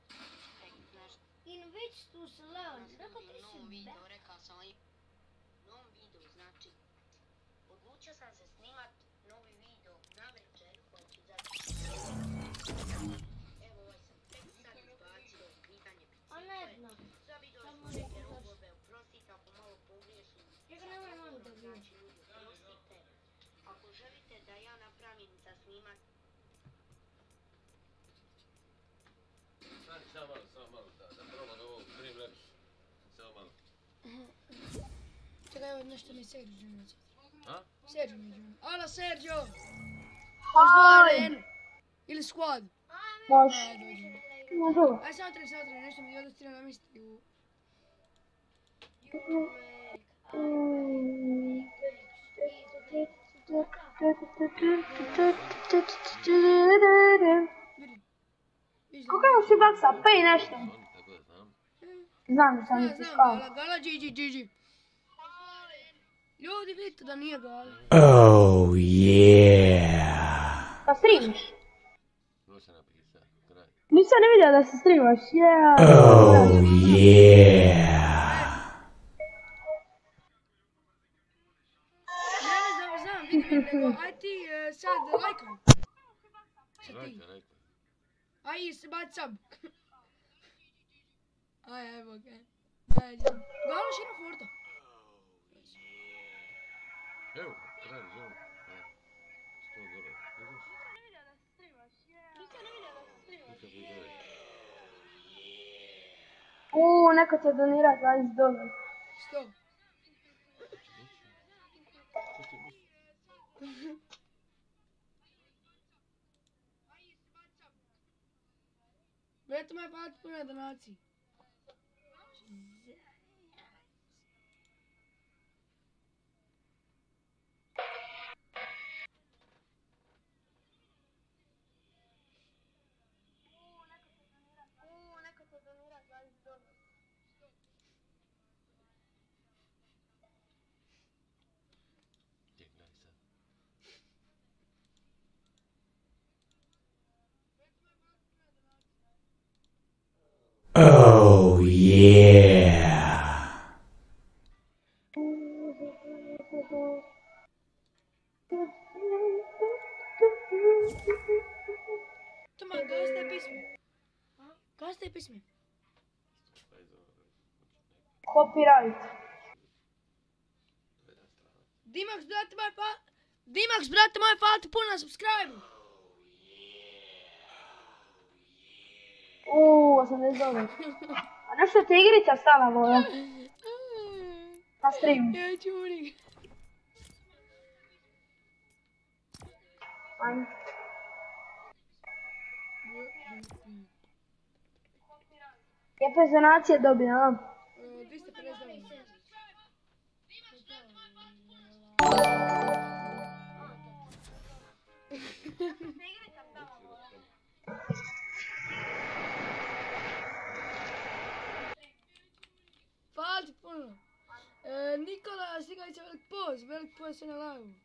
A: Invictus Leon, kako ti
F: u novom
A: si
F: videu,
A: back?
F: rekao sam i u novom videu, znači odlučio sam se snimat novi video na večer koji će izaći. Evo ovaj sam tek sad izbacio pitanje
A: A ne znam.
F: za video
A: Samo
F: sam
A: neki
F: neke
A: baš.
F: robove, oprostite ako malo pogriješim.
A: Čekaj, nemoj malo da vidim.
F: Znači ljudi, oprostite. Ako želite da ja napravim za snimat,
B: Samo malo, da probam ovo Streamlabs. Samo malo.
C: Čekaj, evo nešto mi Sergio želi reći.
B: A?
C: Sergio mi želi. Ala, Sergio! Dođi do
E: Aj,
C: arenu. Ili squad.
E: baš.
C: Aj, dođi.
E: No dobro.
C: Aj, samo tri, nešto mi je stila na misli u... Vidi. Viš da...
E: Kako je si baksa? Pa i nešto.
B: Tako da znam.
E: Znam da sam
C: Ne,
E: ti
C: znam,
E: skao.
C: Gala, GG. Ljudi, vidite da nije Gala.
G: Oh yeah.
E: Da streamiš?
B: To se napisao, kraj.
E: Nisam ne vidio da se streamaš, yeah.
G: Oh yeah.
C: Ne znam, vidi, nego aj ti sad lajkaj. Sad ti.
B: Rajte.
C: Aj, se baci sub. Aj, evo ga. Daj, Gala, šira Forta.
B: Evo, kraj, zove. 100 dolara. Vidiš?
E: Neko će donirati $20.
C: 100. Brate, moj pat puno donaciji.
E: Neko će donirati $20.
G: Oh yeah.
C: Toma, gasta je pismo. Gasta je pismo.
E: Copyright.
C: Dimax, brate moj, hvala ti puno na subscribe-u.
E: 89. A nešto ti igrica stala moja na streamu.
C: Ja ću uri.
E: Ajme. Jepe zonacije dobija, a?
C: 250 dolara. Hvala ti puno. Nikola Stigalića, velik poz se na live.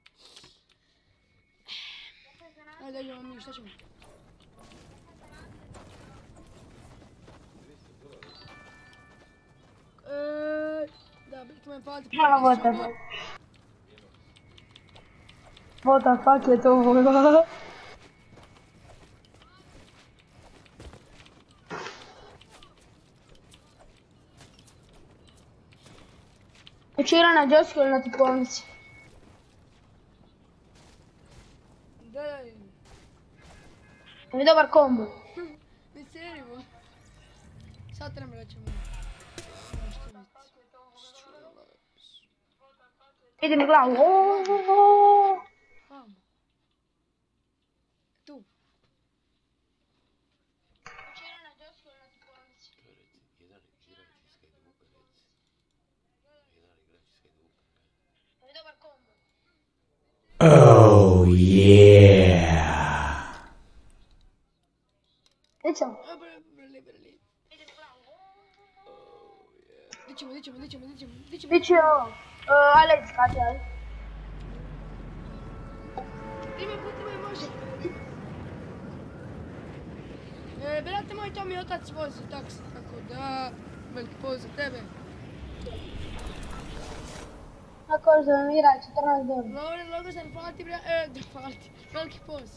C: Ajde, idemo mi, šta ćemo? Da, biti moj hvala ti puno.
E: What the fuck? What the fuck je to ovo? Učira na džosku ili na tipovnici?
C: Da.
E: Je mi dobar kombo?
C: Ne serimo. Sad trebam rećemo.
E: Ide mi glavu.
C: Vamo. Tu.
G: Oh yeah.
E: Nećemo.
C: Brali. Dićemo.
E: Biće ovo. Alex skače, ali?
C: Ime puti moj može. Brate moj, to mi otac vozi taksi, tako da... Veliki poz za tebe.
E: Tako što nam igra 14 dolara.
C: Lovren Logosar, hvala ti hvala ti, veliki poz.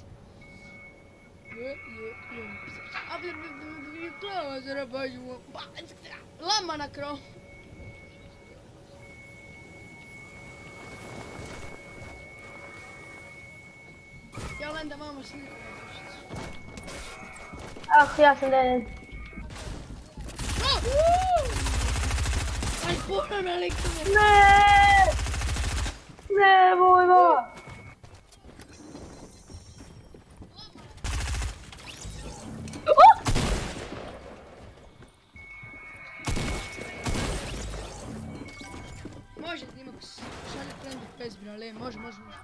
C: Lama na krov. Ja volim da mama slika.
E: Ja sam dead.
C: Aj, puno na likove.
E: Ne, bojno!
C: Može, Dimax, šalje trendy pes, brale, može.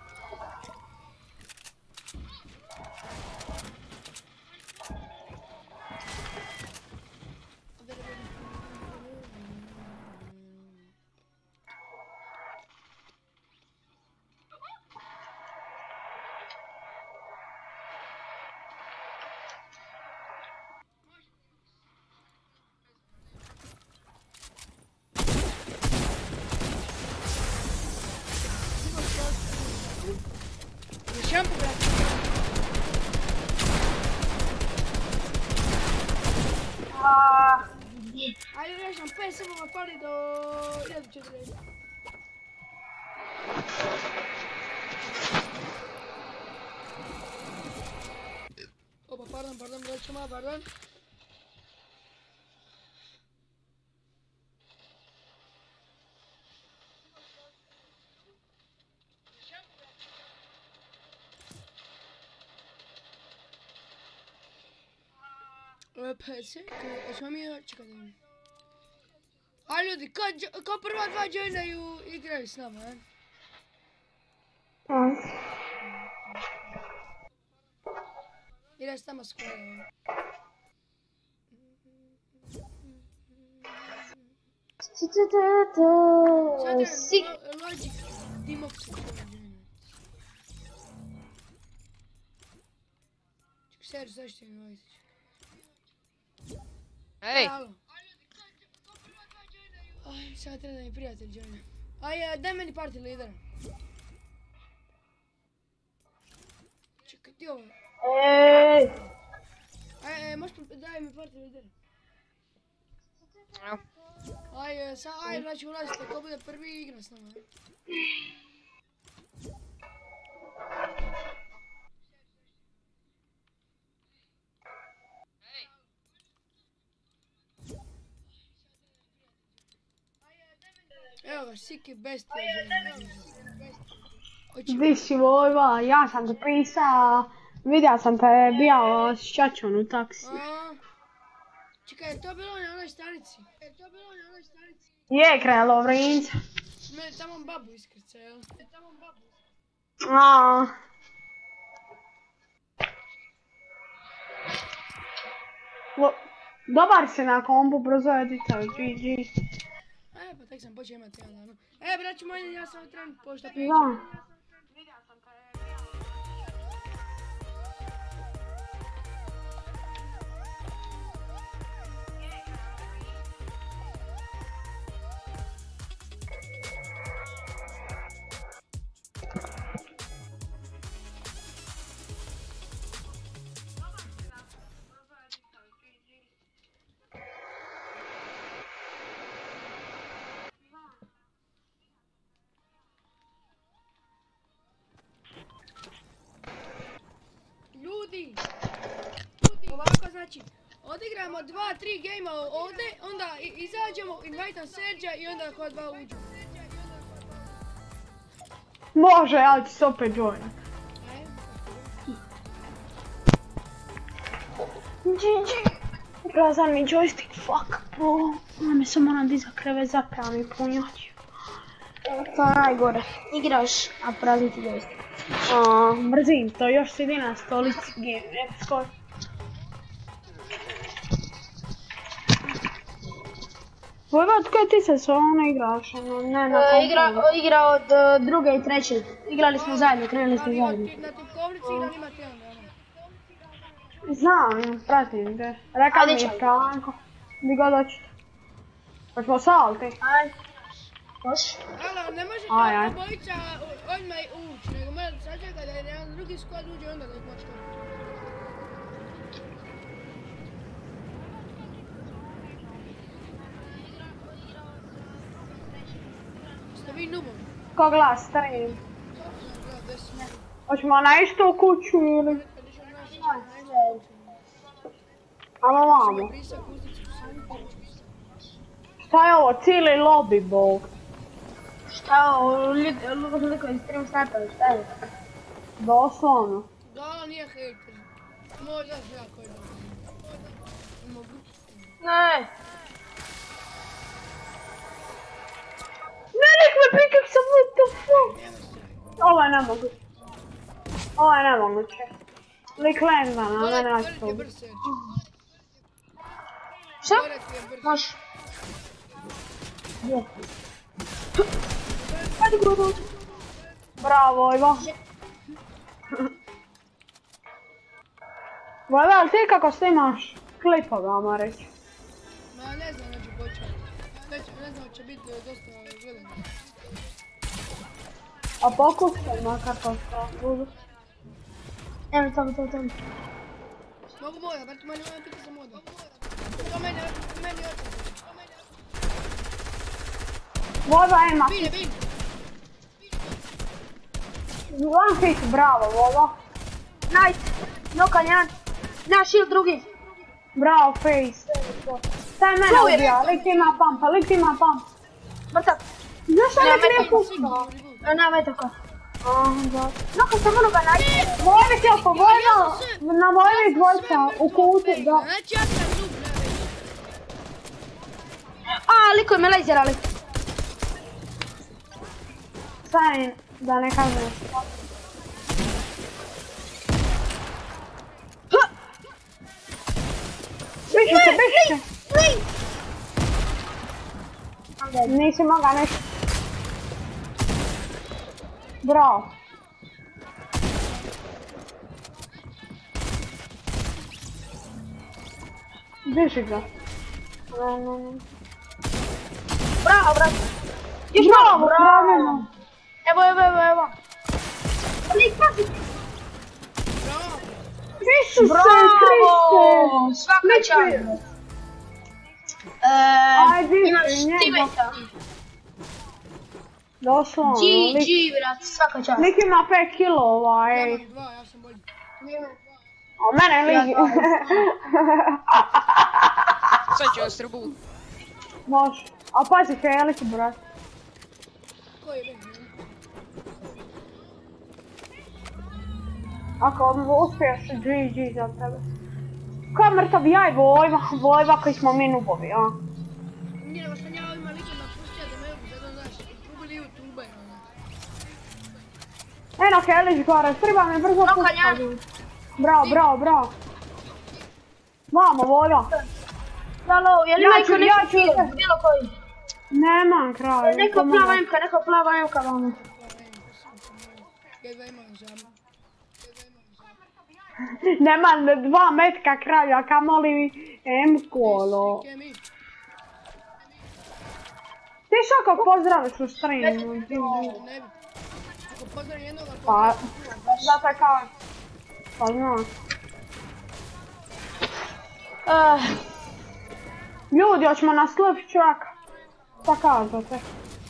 C: Šampu, brate. Ajde, reći nam 5 samo me pali do 1.40. Opa, pardon, braćoma, pardon. PC, ćemo mi čekati. A ljudi, ko prva dva joinaju igraju s nama, ne? Igraju s nama skoro. Sad Logic Dimox ćemo joinati. Čekaj, zašto mi ovaj
H: Ej!
C: Alo. Aj, sad treba da mi prijatelj joina. Aj, daj meni party lidera. Čekaj, ti ovo.
E: Ej,
C: Aj, daj mi party lidera.
H: Evo.
C: Aj, znači ulazite, ko bude prvi igra s nama. Evo ga, Siki Best je.
E: di si Vojva, ja sam te pisao, vidio sam te bio s čačom u taksiju.
C: Čekaj, je to bilo na onoj stanici?
E: Je krenulo vrinca.
C: Me tamo babu iskrca, jel?
E: A. Dobar si na kompu, brzo je ticao, GG.
C: Pa tek sam počeo imati jedan dano. Braći moji, ja sam tren pošta pričam.
E: Da.
C: Ljudi! Ovako znači, odigramo 2-3 gejma ovdje, onda izađemo, invajtam Serđa i onda kod dva uđu.
E: Može, ja ću se opet joinat. GG. Prazan mi joystick, fuck bro. Mame se moram dizat krevet, zapeo mi punjač. To je najgore. Igraš, a praziti joystick. Mrzim to, još sidi na stolici game, skoj. Vojva, od koje ti se s ono igraš? Ne, na kompu.
A: Igra od druge i treće. Igrali smo zajedno, krenuli smo zajedno.
C: Na tipkovnici igram ima tjedan dana.
E: Znam, pratim te. Rekao mi je Franko. Di god hoćete. Hoćemo salti?
A: Ajde. Može.
C: Alo, ne možete obojica odmah ući, nego morate sačekati da jedan drugi squad uđe onda da ih možete ući. Ste vi nubovi?
E: Ko glas, stream. Hoćemo na istu kuću ili? Alo vamo. Šta je ovo, cijeli lobby, bog?
A: Šta je ovo, liko iz stream startali, šta je?
E: Doslovno.
C: Da, nije hejter. Možda ja koji dobro.
A: Ne.
E: Ne, nek me pikak sam, what the fuck? Ovo je nemoguće. Ovo je nemoguće. Lik lenda na mene naći to.
A: Šta? Može.
E: Ajde budu. Bravo, Ivo. Vojva, ali ti kako snimaš klipove, ama reći?
C: Ma ne znam da ću početi. Ne znam da će biti dosta gledanja.
E: A pokušaj makar to što budu.
A: Evo, tamo.
C: Mogu moda, brati manje moja pita za moda. To meni očin.
E: Vojva ima.
C: Bine.
E: One hit, bravo, Vojva.
A: Nice. Nokan jedan. Na shield drugi.
E: Bravo, face. Taj mene ubija, lik ti ima pump.
A: Mrtav.
E: Znaš šta lik nije puštao?
A: Nema metaka.
E: Da.
A: Nokan sam onoga nađe.
E: Vojvi ti oko Vojva, na Vojvi dvojca, u kutu, da.
C: Znači ja sam noob, ne već.
A: Liko me laserali.
E: Stani, da ne kažem nešto. Biće se. Nisi moga nešto. Bravo. Biši ga. Bravo, brate. Još malo, bravo. Evo. Ali pazi. Isuse Kriste. Svaka čast. Imaš teammate-a.
D: Doslovno.
E: GG, brate, svaka čast.
D: Lik ima 5 kilova, ej.
C: Imam 2, ja sam bolji.
D: A mene ligi.
H: Sad ću vas trbuti.
D: Može. A pazi Felix, brat.
C: Koji je ben?
D: Ako uspiješ, GG za tebe. Kao mrtav ja i Vojva koji smo mi nubovi, a?
C: Nije, nego sam ja ovima likima pustio da me ubi, zato znaš, probili YouTube, ono.
D: Eno Helić gore, treba me brzo pustiti. Bravo. Vamo, Vojva.
E: Halo, je li neko bilo koji?
D: Nemam kraj.
E: Neko plava emka vamo.
C: Jedva imam žamu.
D: Nemam 2 metka kralja, kamoli M-kolo.
C: Kemi.
D: Ti šakog pozdraviš u streamu?
C: Ne bi. Ako pozdravim jednoga,
D: Pa, zato kao... Pa znaš. Ljudi, hoćemo na slip track. Šta kažete?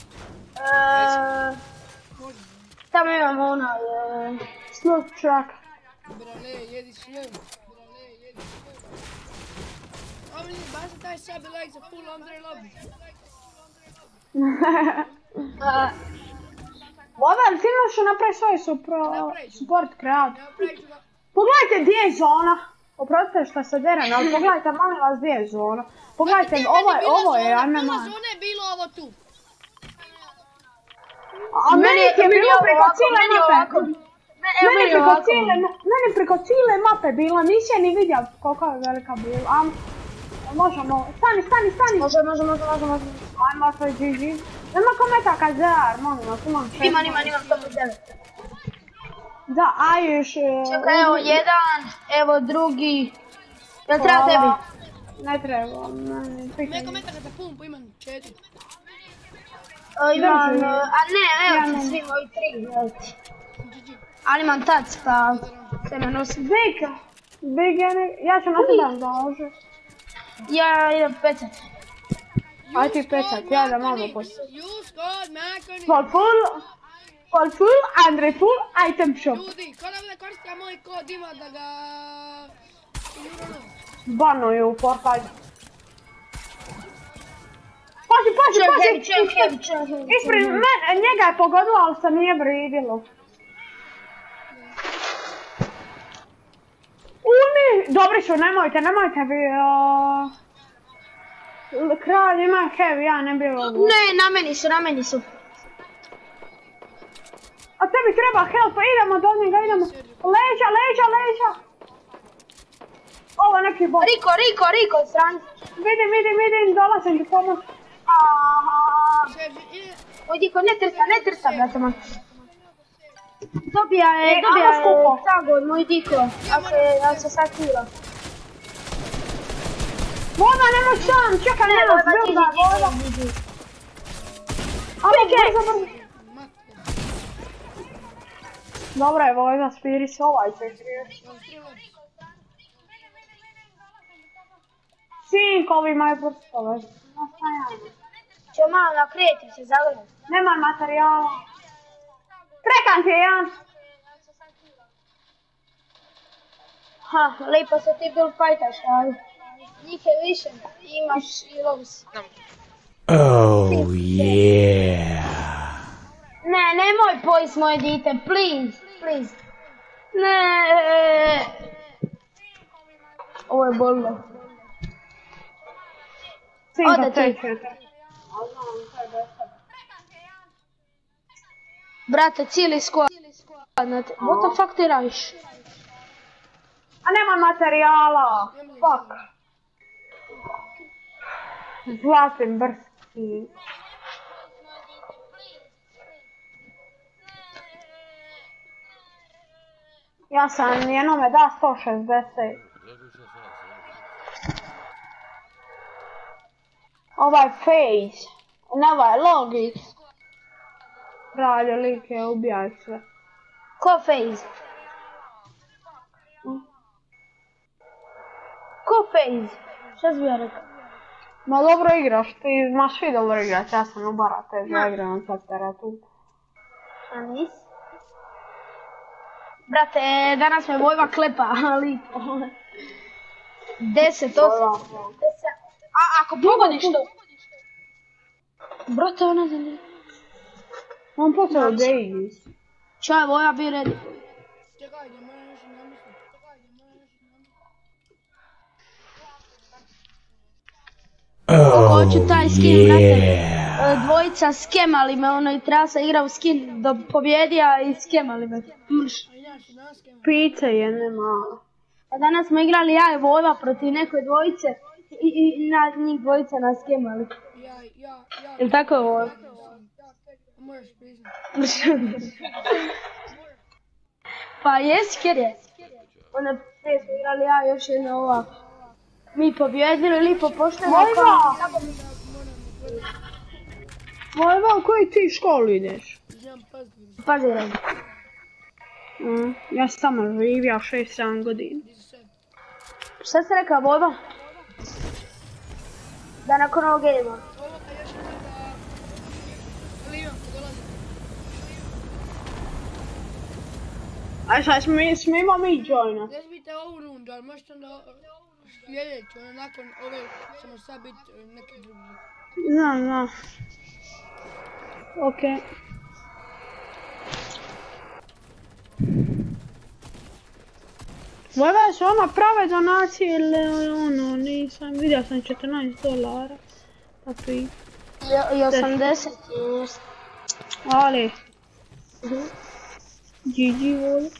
E: Tamo imamo onaj...
D: Slip track.
C: Brale, jedi sljem. Omili, baš taj sabi like za full Andrej lobby.
D: Vodan, ti možeš napraviti svoj support kreat. Pogledajte gdje je zona. Oprostite što se derem, ali pogledajte, molim vas, gdje je zona. Pogledajte, ovo je, ajme
C: Pola
D: man.
C: zone je bilo ovo tu.
D: A meni ti je bilo preko cijele mape. Meni preko cijele mape bilo, nisi je ni vidio koliko je velika bila. Možemo, stani.
E: Može.
D: Ajmo sve GG. Nema kometaka ZR, molim vas, imam 6.
E: Imam 159.
D: Da, aj još...
E: Čekaj, evo jedan, evo drugi. Jel treba tebi?
D: Ne treba, meni
C: Neko metaka za pumpu, imam 4.
E: Imam, a ne, evo ti svi moji 3, evo ti. Ali imam tac, pa se me nosim.
D: Big, ja ću nosim da može.
E: Ja idem pecat.
D: Aj ti pecat, ja da malo posto.
C: You scored, Makoni.
D: For full and full item shop.
C: Ljudi, ko da bude koristio moj kod ima da ga...
D: Banuju u Fortnite. Pazi!
E: Ček.
D: Ispred mene, njega je pogodilo, ali se nije bridilo. Dobri su, nemojte vi... Kralj ima heavy, ja ne bi ovo.
E: Ne, na meni su.
D: A tebi treba help, idemo do njega, idemo. Leđa! Ovo neki bot.
E: Riko, strani.
D: Vidim, dolazim ti pomoć.
E: Moj Diko, ne trta, brate man. Dobija je Tagor, moj Diko, ako se sakira.
D: Voda, nemoj sam, čekaj, nemoj zbilda, voda. Brzo. Dobro je, Vojda, spiri se ovaj čekriješ. Sinkovi imaju prstove.
E: Če malo nakrijeti se, zagledaj.
D: Nema materijala. Krekan ti je jedan.
E: Lipo se ti bil fajtaš, ali njih je više, imaš i lovs.
G: Oh yeah.
E: Ne, nemoj pojist moje dite, please. Ne. Ovo je bolno. Ode ti. Brate, cijeli squad. What the fuck ti radiš?
D: A nema materijala. Fuck. Zlatim brski. Ja sam jednome da 160. Ovaj Face. Ne ovaj Logix. Kralje like, ubijaj sve.
E: Ko Face? Ko Face? Šta si bio rekao?
D: Ma dobro igraš, ti imaš svi dobro igraš, ja sam u barate za igram sad teratu.
E: A nis? Brate, danas me Vojva klepa, ali... 10, 8... A ako pogodiš to? Brate, ona za ne...
D: On počeo da iđi.
E: Čaj, Vojva, bi ready.
C: Čekaj, da moram nešto namisliti.
E: Ako hoću taj skin, brate, dvojica skemali me, ono i treba se igra u skin do pobjedija i skemali me. Mrš.
D: Pice jedne malo.
E: A danas smo igrali ja i Vojva protiv nekoj dvojice i njih dvojica nas skemali. Jel' tako je Vojva?
C: Možeš priznati.
E: Pa jesi, kjer je? Onda prije smo igrali ja i još jedna ova. Mi pobjedili, lipo pošteno.
D: Vojva, u kojoj ti školu ideš?
E: Pazi, radi.
D: Ja sam tamo živio 6-7 godina.
E: Šta si rekao, Vojva? Da nakon ovog idemo.
D: A šta smijemo mi joinat?
C: Ne smijete ovu rundu, ali možete onda sljedeću, onda nakon ove ćemo sad biti neki drugi.
D: Znam. Okej. Vojva su ona prave donacije ili ono, nisam, vidio sam $14. Pa pi.
E: I 80 jest.
D: Ali. GG Vojva.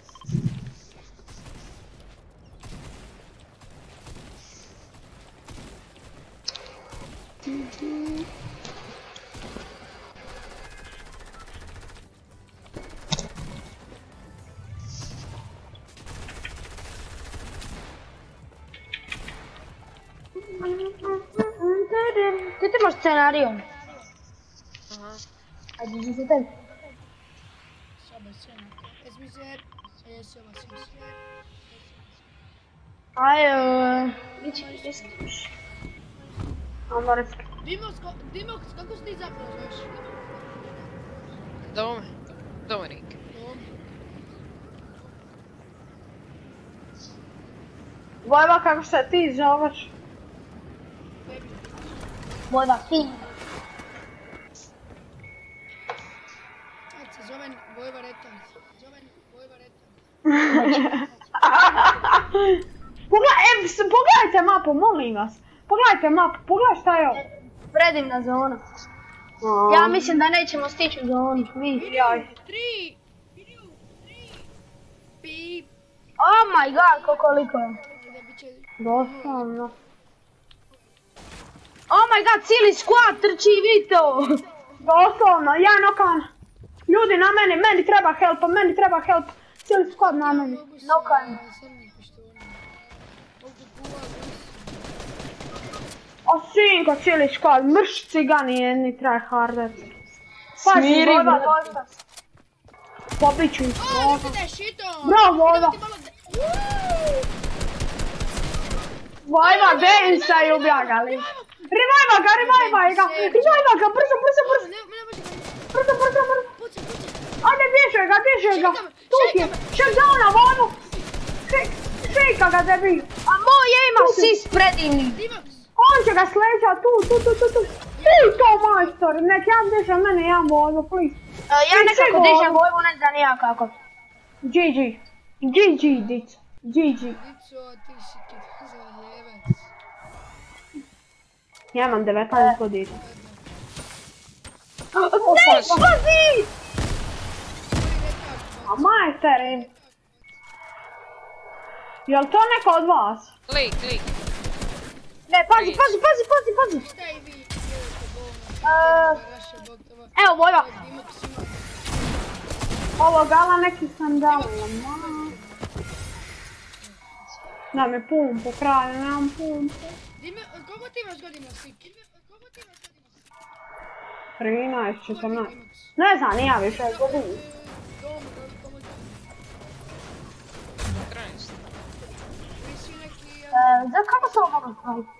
E: Ti imaš scenariju?
H: Aha.
E: A GG se tebi?
C: Soba scena. Jesi mi se... Jesi ova svi se...
E: Aj, ići istiš. Amorski.
C: Dimox, kako si ti zapravo zoveš?
H: Dominik.
D: Vojva, kako se ti zoveš?
E: Vojva, ti.
C: Sad se zovem Vojva Retans.
D: Pogledajte mapu, molim vas. Pogledajte mapu, pogledaj šta je ovo.
E: Predivna zona. Ja mislim da nećemo stići u zonu.
D: Jaj.
C: 3! Pip!
E: Oh my god, koliko je.
D: Doslovno.
E: Oh my god, cijeli squad trči, vidite ovo.
D: Doslovno, ja nokan. Ljudi na meni treba help. Cijeli squad na meni.
E: Nokan.
D: O sinko, cijeli squad, mrš cigani jedni tryharder. Smiri me. Pobiću im
C: O, da je šitom!
D: Bravo, Vojva. Vojva, Denisa i ubjagali. Reviva ga, brzo. Ajde, bježe ga. Tu ti je. Check downa, Vojvu. Šejka ga debi.
E: A moj je ima assist predivni.
D: On će ga sleđa, tu. I to majstor, nek ja dižem mene, ja Vojvu, please.
E: Ja nekako dižem Vojvu, ne znam ja kako.
D: GG, dic. GG.
C: Dico, ti si kid za jevac.
D: Ja imam 19 godina.
E: Ne, pazi!
D: A majsterin. Jel to neko od vas?
H: Klik.
E: Ne, pazi!
C: Šta i vi?
E: Evo, Vojva.
D: Ovo gala neki sam dala, Da me pumpu, kralje, nemam pumpu.
C: Koliko ti imaš godina, Sik?
D: 13, 14. Ne znam, nija više godinu.
H: 13.
E: Za kako se ovo mogu staviti?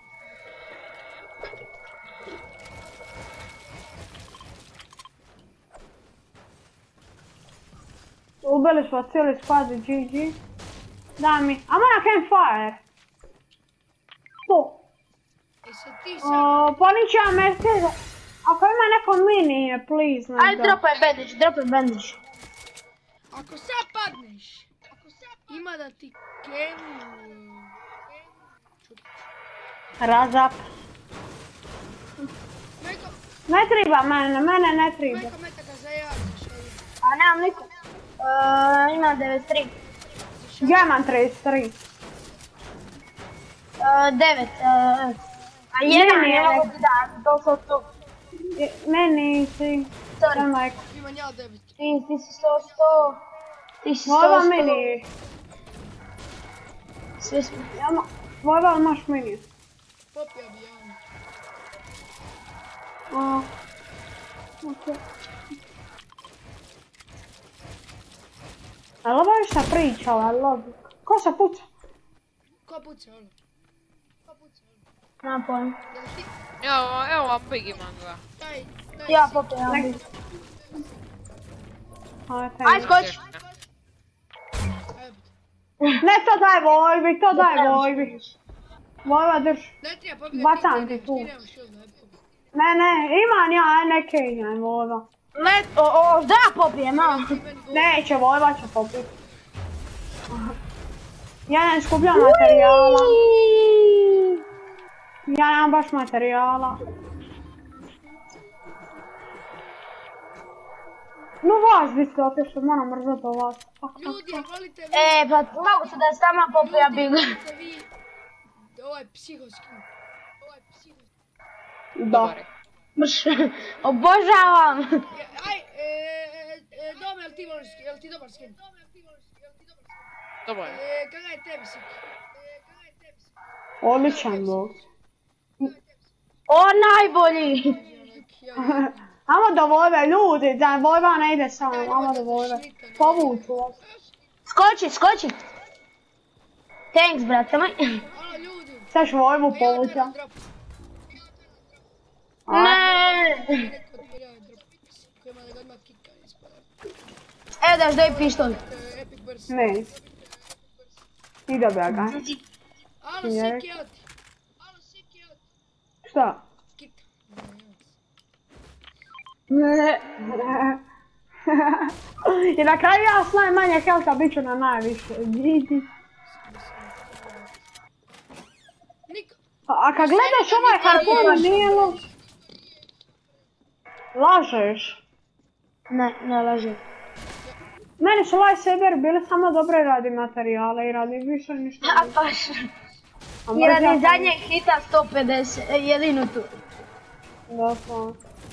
D: Ubili smo cijeli squad GG. Daj mi, a moja campfire. To. Poničeva Mercedes. Ako ima neko mini, please, ne
E: Ajde, dropaj bandage.
C: Ako sad padneš, ima da ti kenu...
D: Razap.
C: Neko,
D: Ne treba mene ne treba.
C: neko metaka zajaviš.
E: A nemam niko. Ima 93.
D: Ja imam 33.
E: 9. A jedan
D: Ne,
E: je
D: ne.
E: mogu ti da, to su tu.
D: Ne, nisi.
E: Sorry.
C: Imam ja 9.
E: Ti si 100. Ti si 100.
D: Vojva mini.
E: Svi smo.
D: Vojva imaš mini.
C: Popija bi ja.
D: Ok. Ali ovo je šta pričala, lobi. Ko se puca?
C: Ko puca, ono?
E: Nemam pojma.
C: Jel ti?
H: Evo vam Big imam ga.
C: Daj
E: Ja popijam. Aj, skoči.
D: Ne, to daj Vojvi, to daj Vojvi. Vojva drž.
C: Ne treba pobjeti.
D: Bacam ti tu. Ne, imam ja neke imam Vojva.
E: Da popijem, malo.
D: Neće, Vojva će popiti. Ja ne skupljam materijala. Ja nemam baš materijala. No vas vi ste otišli, moram mrzati o vas.
C: Ljudi, a volite vi...
E: Pa mogu se da sama popija Biga.
C: Volite vi... Ovaj psihoski.
D: Da.
E: Mrš, obožavam.
C: Aj, Dome, jel ti dobar skin?
H: Dobro je.
C: Kakav je tebi skin?
D: Odličan bol.
E: O, najbolji.
D: Amo do Vojve, ljudi, da Vojva ne ide samo, amo do Vojve. Povuću vas.
E: Skoči. Thanks, brate moj.
C: Ono ljudi.
D: Sad ću Vojvu povuća.
E: Ne. Evo daš, daj pištolj.
D: Ne. I dobija ga.
C: Alo, siki, evo ti.
D: Šta?
C: Kit.
D: Ne. I na kraju ja s najmanje helta bit ću na najviše. Vidi.
C: Niko.
D: A kad gledaš ovaj harpun nije loš. Lažeš.
E: Ne lažem.
D: Meni su lightsaber bili samo dobre radi materijala i radi više ništa.
E: A baš. I radi zadnjeg hita 150, jedino tu.
D: Da, pa.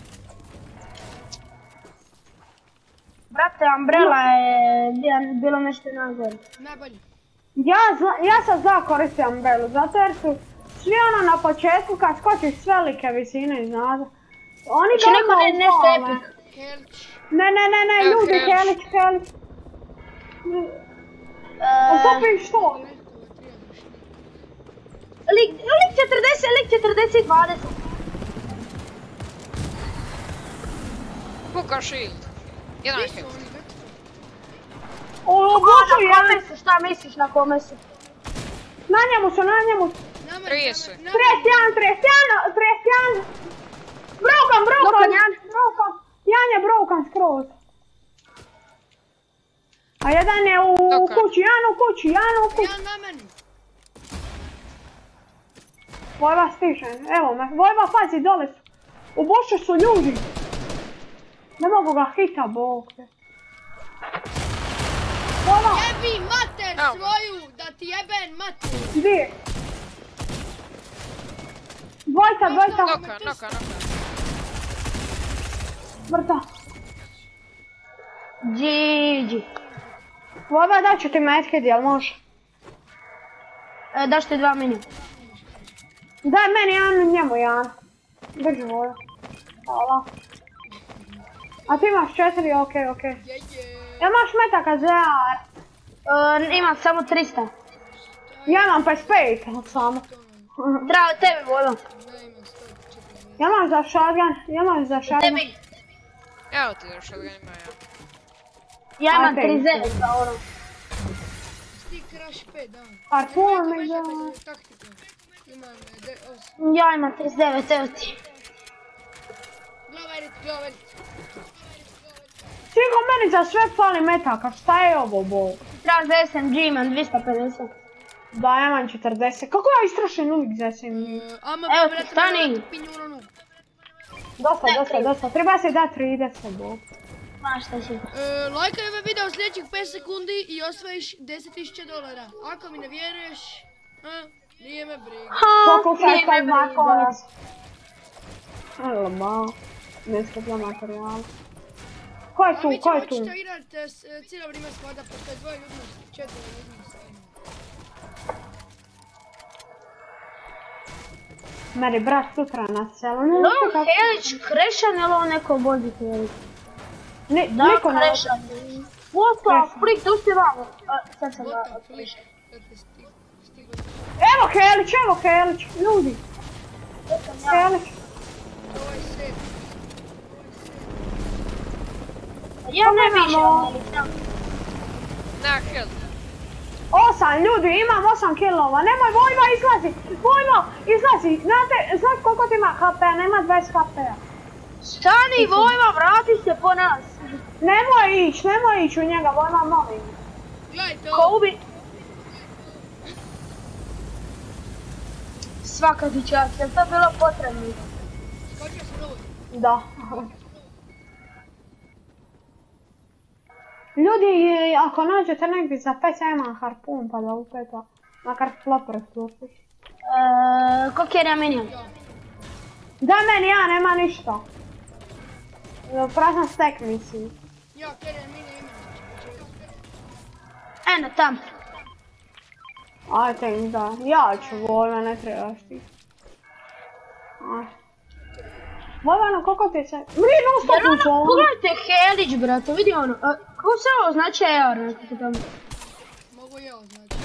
E: Brate, Umbrella je bilo nešto najgore.
C: Najbolji.
D: Ja sam koristim Umbrellu, zato jer su svi ono na početku kad skočiš s velike visine, znate. Oni
E: Če neko nešto epic.
C: Kelč.
D: Ne, ljudi, Helić. Utopiš što?
E: Lik 40, 20.
H: Puka shield. Jedan health.
D: Obuču
E: Na kome su, šta misliš na kome su?
D: Na njemu su.
H: 30.
D: 31. Broken. Jan je broken skroz. A jedan je u kući, Jan u kući.
C: Jan na meni.
D: Vojva stižen, evo me. Vojva, pazi, dole su. U bošu su ljudi. Ne mogu ga hita, bog te. Vojva,
C: Jebi mater svoju, da ti jeben mater.
D: gdje? Dvojca.
H: Noka.
D: Mrta.
E: GG.
D: Vojva, daću ti medkid, jel može?
E: Daš ti 2 mini.
D: Daj meni jedan, njemu jedan. Drži voda. Hvala. A ti imaš 4, okej. Ja imaš metaka za ja?
E: Imam samo 300.
D: Ja imam 55 samo.
E: Treba tebi voda.
D: Ja imam za shotgun.
E: Tebi.
H: Evo ti još shotgun ima ja.
E: Ja imam
D: Ajde.
E: 39 za ono.
C: Ti Crash 5, da.
D: Harpun mi da.
C: Taktika. Imam,
E: Ja imam 39, evo ti.
C: Glaverit.
D: Čiko, meni za sve fali metaka, šta je ovo bol?
E: Treba za SMG imam 250.
D: Da, ja imam 40. Kako ja istrošen uvijek za SMG?
E: Evo ti, stani.
D: Dosta. Treba se da 30 bol.
E: Ma šta će.
C: Lajkaj ovaj video sljedećih 5 sekundi i osvojiš $10,000. Ako mi ne vjeruješ, nije me briga.
D: Pokušaj taj zakonic. Alo, malo. Neskuplja materijala. Ko je tu?
C: Hoćete igrati cijelo vrijeme sklada, pošto je 2 ljudi, 4 ljudi.
D: Meni brat sutra na selu.
E: Ovo Helić krešan ili ovo neko bodi Helić?
D: Niko ne...
E: Krešan. What the freak, tu ste vamo. Sad sam da otprišao.
D: Evo Helić, ljudi. Helić.
E: Ja ne višam.
H: Na kill.
D: 8 ljudi, imam 8 killova. Nemoj, Vojva izlazi. Znaš koliko ti ima HP-a? Nema 20 HP-a.
E: Stani, Vojva, vrati se po nas.
D: Nemoj ići u njega, Vojva, molim.
C: Gledajte
E: Ko
C: ovo.
E: ubi? Svaka ti čast, je to bilo potrebno?
C: Skočio sam ovo.
D: Da. Ljudi, ako nađete negdje za 5, ja imam harpun pa da upeta. Makar flopper slušiš.
E: Koliko je ramenja?
D: Daj meni, ja nema ništa. Prazan stek mislim.
C: Ja, Keren, mine imam.
E: Eno, tam.
D: Ajde im da, ja ću Vojva, ne trebaš ti. Vojvana, koliko ti se... Mri, non stop u zonu.
E: Pogledajte Helić, brate, vidi ono. Kako se ovo znači ER, nekako tamo?
C: Mogu ja označi.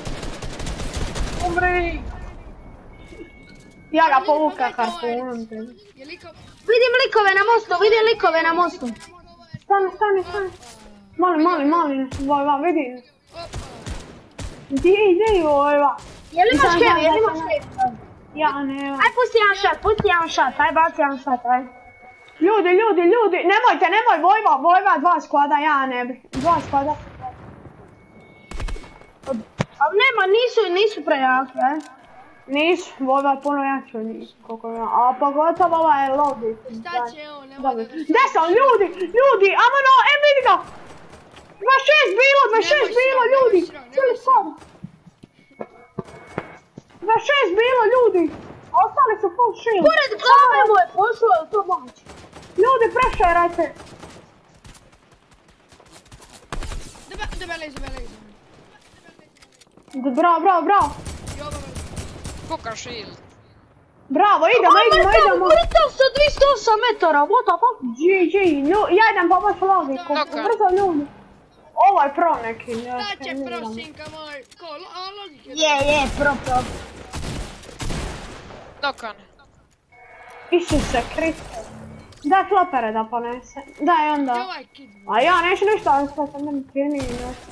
D: Umri. Ja ga povuka harpunom.
C: Je liko...
E: Vidim likove na mostu,
D: Stani. Molim, Vojva, vidi. Gdje Vojva?
E: Je li imaš heavy?
D: Ja nemam.
E: Aj, pusti jedan šat, aj baci jedan šat, aj.
D: Ljudi, nemoj, Vojva, 2 sklada, ja ne bih, 2 sklada.
E: Ali nema, nisu prejaki, aj.
D: Nisu, Vojva je puno jači od njih, koliko ja, a pogotovo ova je lobby.
C: Šta će ovo, nema da ga...
D: Gdje sam, ljudi, amano, vidi ga! 26 bilo, ljudi, cijeli sada. 26 bilo, ljudi, a ostali su full shield.
E: Pored glave moje, pošlo je to moći.
D: Ljudi, prešerajte.
C: Debele.
D: Bravo.
H: Kuka shield.
D: Bravo, idemo.
E: Vrtao sa 208 metara, what the fuck?
D: GG, ja idem pomoć logiku, brzo ljudi. Ovo je pro neki, ne.
C: Šta će prosinka moj? Ko, a logike?
E: Je, pro.
H: Dokan.
D: Isuse Kriste. Daj flopere da ponese. Daj onda.
C: Ovaj kid.
D: A ja neću ništa, ali sad sam meni prijemiji nosi.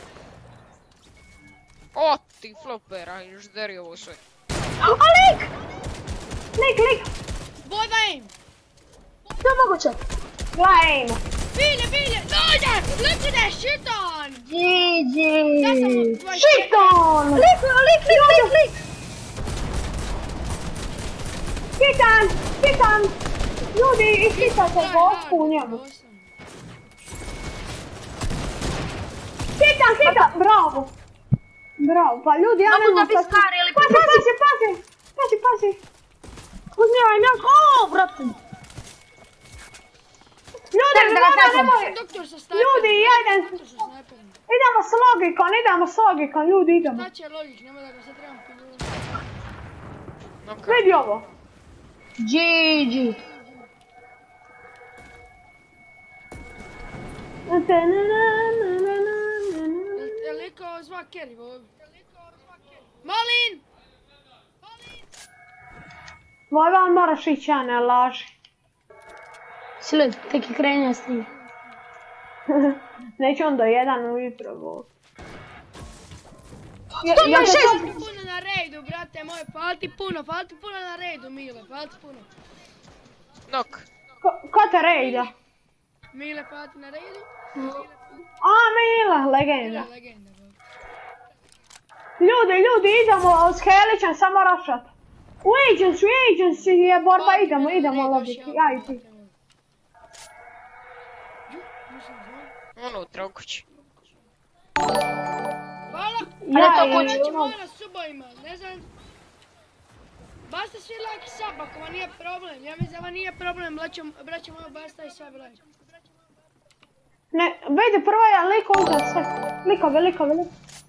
H: O ti flopera, još deri ovo sve.
E: A lik!
D: Lik!
C: Vojva im!
E: To je moguće.
D: Gledaj im!
C: Bilje! Dođe! Leti da je šiton!
E: GG!
C: Ja sam u 24.
D: Šiton!
E: Lik!
D: Šitan! Ljudi, iščitate gospu u njemu. Šitan! Bravo, pa ljudi, ja ne znam šta... Pazi!
E: Uzmi ovaj mjak, brate!
D: Ljudi, Ljudi, idemo s logikom, ljudi, idemo.
C: Šta će logik, nemoj da ga sad trebam piljujem.
D: Vidi ovo.
E: GG.
C: Je li iko zva Kerry ovdje? Malin!
D: Vojvan moraš ići, ja ne laži.
E: Sile, tek je krenja stream.
D: Neće on do 1 ujutro bol.
C: Fali ti puno na rejdu, brate moj, fali ti puno na rejdu, Mile, fali ti puno.
H: Nok.
D: Ko te rejda?
C: Mile, fali ti na rejdu?
D: A, Mile, legenda.
C: Legenda, bro.
D: Ljudi, idemo s Helićem, samo rašat. U agency je borba, idemo lobiti, ja i ti.
H: Unutra u kući.
C: Hvala!
D: Ja
C: Neće mora s subojima, ne znam... Basta svi laki sub, ako vam nije problem, ja mislim da vam nije problem, braćo moja basta i sve braćo.
D: Ne, vidi prvo je liko uzad sve. Likovi.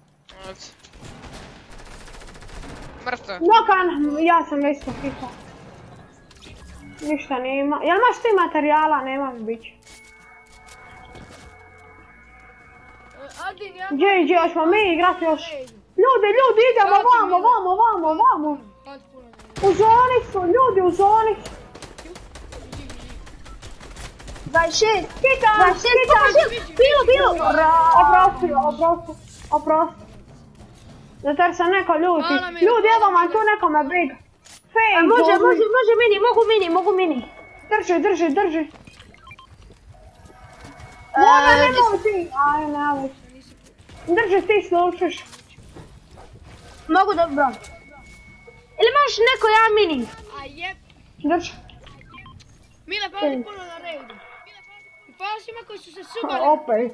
H: Mrtvo.
D: Nokan, ja sam isto hitao. Ništa nema. Jel imaš ti materijala? Nemaš biće.
C: Adin, ja...
D: Gdje, hoćemo mi igrati još. Ljudi, idemo vamo. U zoni su, ljudi u zoni.
E: 26!
D: Hitam!
E: Bilo!
D: Oprosti. Zato se neko ljuti. Ljudi, evo vam tu neko me briga.
E: Mogu mini.
D: Drži. Ne mogu ti. Aj, ne. Drži, ti slučiš.
E: Mogu dobro. Ili možeš neko ja mini?
C: A jeb.
D: Drži.
C: Mile, fali puno na rejdu. I fali svima koji su se subali.
D: Opet.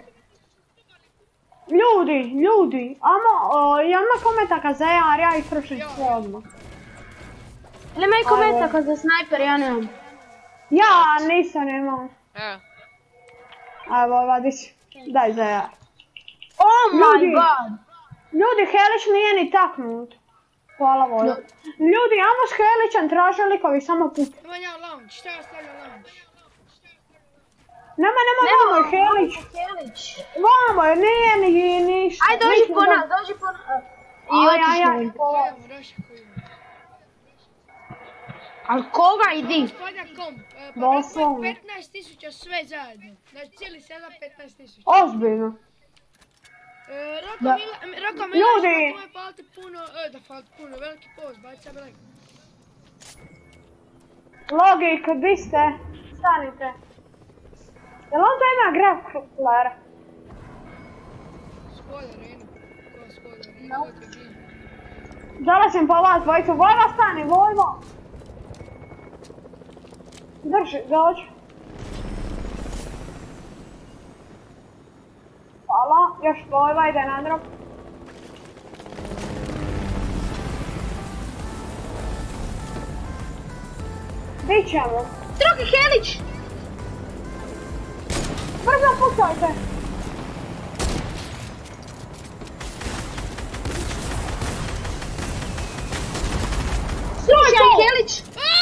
D: Ljudi, jel ima komentaka za AR, ja ih kršim sve odmah.
E: Ili ima i komentaka za snajper, ja nemam.
D: Ja nisam imao.
H: Evo.
D: Evo, vadiš. Daj za AR.
E: Oh my god!
D: Ljudi, Helić nije ni taknut. Hvala Voja. Ljudi, ajmo s Helićem, traže likovi samo put.
C: Imam ja lounge, šta ja stavljam lounge?
D: Nema Helić. Vamo, nije ni ništa.
E: Aj, dođi po nas. I otišli. Al koga idi?
C: Gospodja komp,
D: Doslovno.
C: 15.000 sve zajedno. Znači cijeli sedam 15.000.
D: Ozbiljno.
C: Roko mi
D: Ljudi!
C: da falti puno, veliki post, baci sam like.
D: Logik, di ste? Stanite. Jel on to ima grappler?
C: Spoiler, Reno. Ko spoiler, Reno, ovo ti je.
D: Dolazim po vas dvojicu. Vojva stani, Vojvo! Drži, dođi. Hvala, još Vojva ide na drop. Di ćemo?
E: Drugi Helić!
D: Brzo pucajte!
E: Slušaj Helić!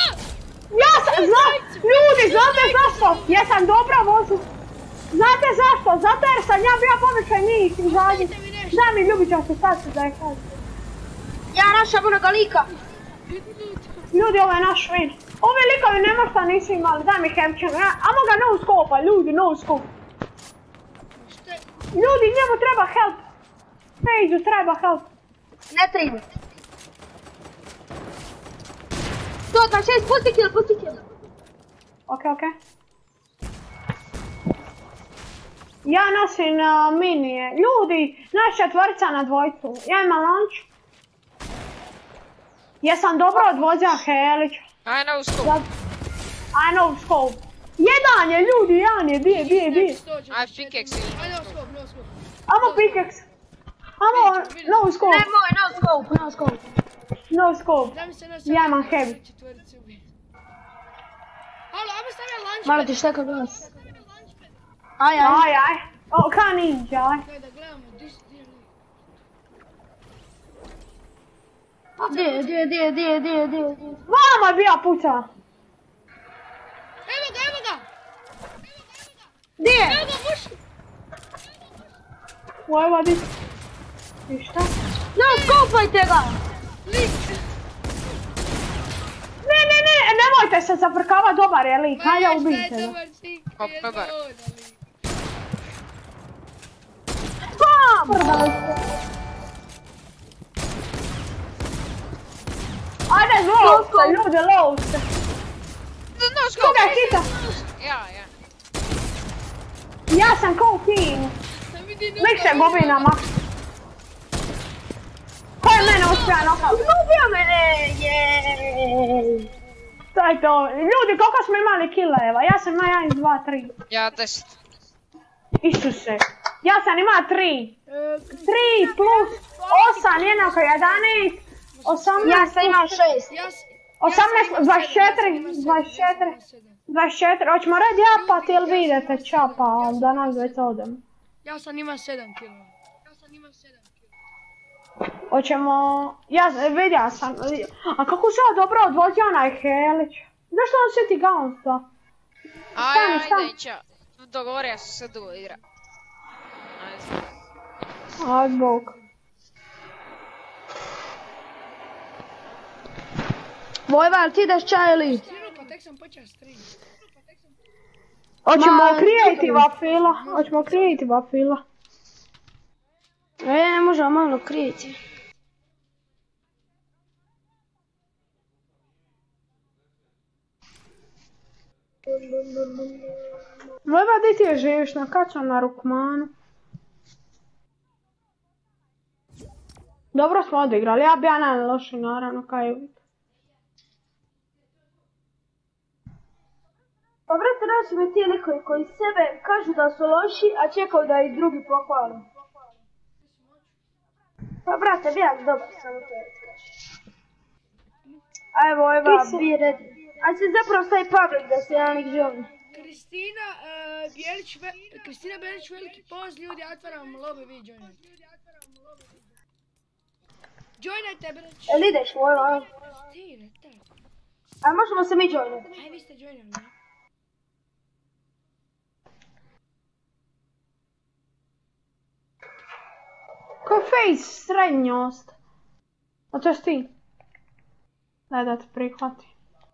D: Ljudi, znate zašto? Jesam dobra vozu. Znate zašto? Zato jer sam ja bio povećaj njih i zadnjih. Daj mi ljubičastu stacu da je kažem.
E: Ja rašam onoga lika.
D: Ljudi, ovo je naš win. Ovi likovi nema šta nisu imali, daj mi hemčan. Amo ga no scope-a, ljudi, no scope. Ljudi, njemu treba help. Fejzu treba help.
E: Ne treba. 126, pusti kill.
D: Ok. Ja nosim minije. Ljudi, naš četvorica na dvojcu. Ja imam launch. Jesam dobro odvozio Helića.
H: I know scope.
D: I know scope. Jedan je, ljudi, jedan je, di.
H: I pickaxe.
C: No scope.
D: Amo pickaxe. Amo, no scope.
E: No scope.
D: No scope. Ja imam heavy.
C: Halo, ajmo stavljati launchpad.
E: Malo ti šteka glas. Aj.
D: O, ka ninja, aj.
C: Daj da gledamo, di je.
E: Di.
D: Vama je bija puca.
C: Evo ga!
D: Di je?
C: Evo ga, muš!
D: Vojvodi. I šta?
E: No, skopajte ga!
D: Ne, nemojte se zafrkavat, dobar je lik, hajde ubijte ga.
H: Dobar.
D: Ajde, low ste, ljudi, low ste. Koga je hita?
H: Ja.
D: Ja sam ko u kinu. Lik se gubi na mak. Ko je mene uspio nokat?
E: Ubio mene, jej!
D: To je to. Ljudi, koliko smo imali killeva? Ja sam imao 1, 2, 3.
H: Ja 10.
D: Isuse. Ja sam imao 3. 3 plus 8 jednako 11. 18
E: Ja sam imao 6.
D: 18, 24. Hoćemo red japat ili vi idete čapa, da nas već odem.
C: Ja sam ima 7 kilo.
D: Hoćemo... Vidio sam... A kako se ja dobro odvozio onaj Helić? Zašto on svi ti gaunstva?
H: Ajde, ića. Dogovorio sam se dugo igra.
D: Aj bog.
E: Vojva, jel ti ideš čaj ili?
C: Pa tek sam počeo stream.
D: Hoćemo creative fila.
E: Ne možemo malo krijeti.
D: Vojva, di ti je živiš? Na kad sam na Rukmanu? Dobro smo odigrali, ja bi najloši naravno, kaj uvijek.
E: Pa brate, naši me ti likovi koji sebe kažu da su loši, a čekaju da ih drugi pohvali. Pa brate, bijak dobro, samo to je kažeš. Aj Vojva, bi redi. A se zapravo stavi public da se jedan lik želi.
C: Kristina Bjelić, veliki poz, ljudi, otvaram lobby, vi joinajte. Joinajte, brać.
E: Jel ideš Vojva?
C: Stine, tako.
E: A možemo se mi joinati?
C: Aj, vi ste joinali, ne?
D: Ko face srednjost. A to je ti? Daj da te prihvati.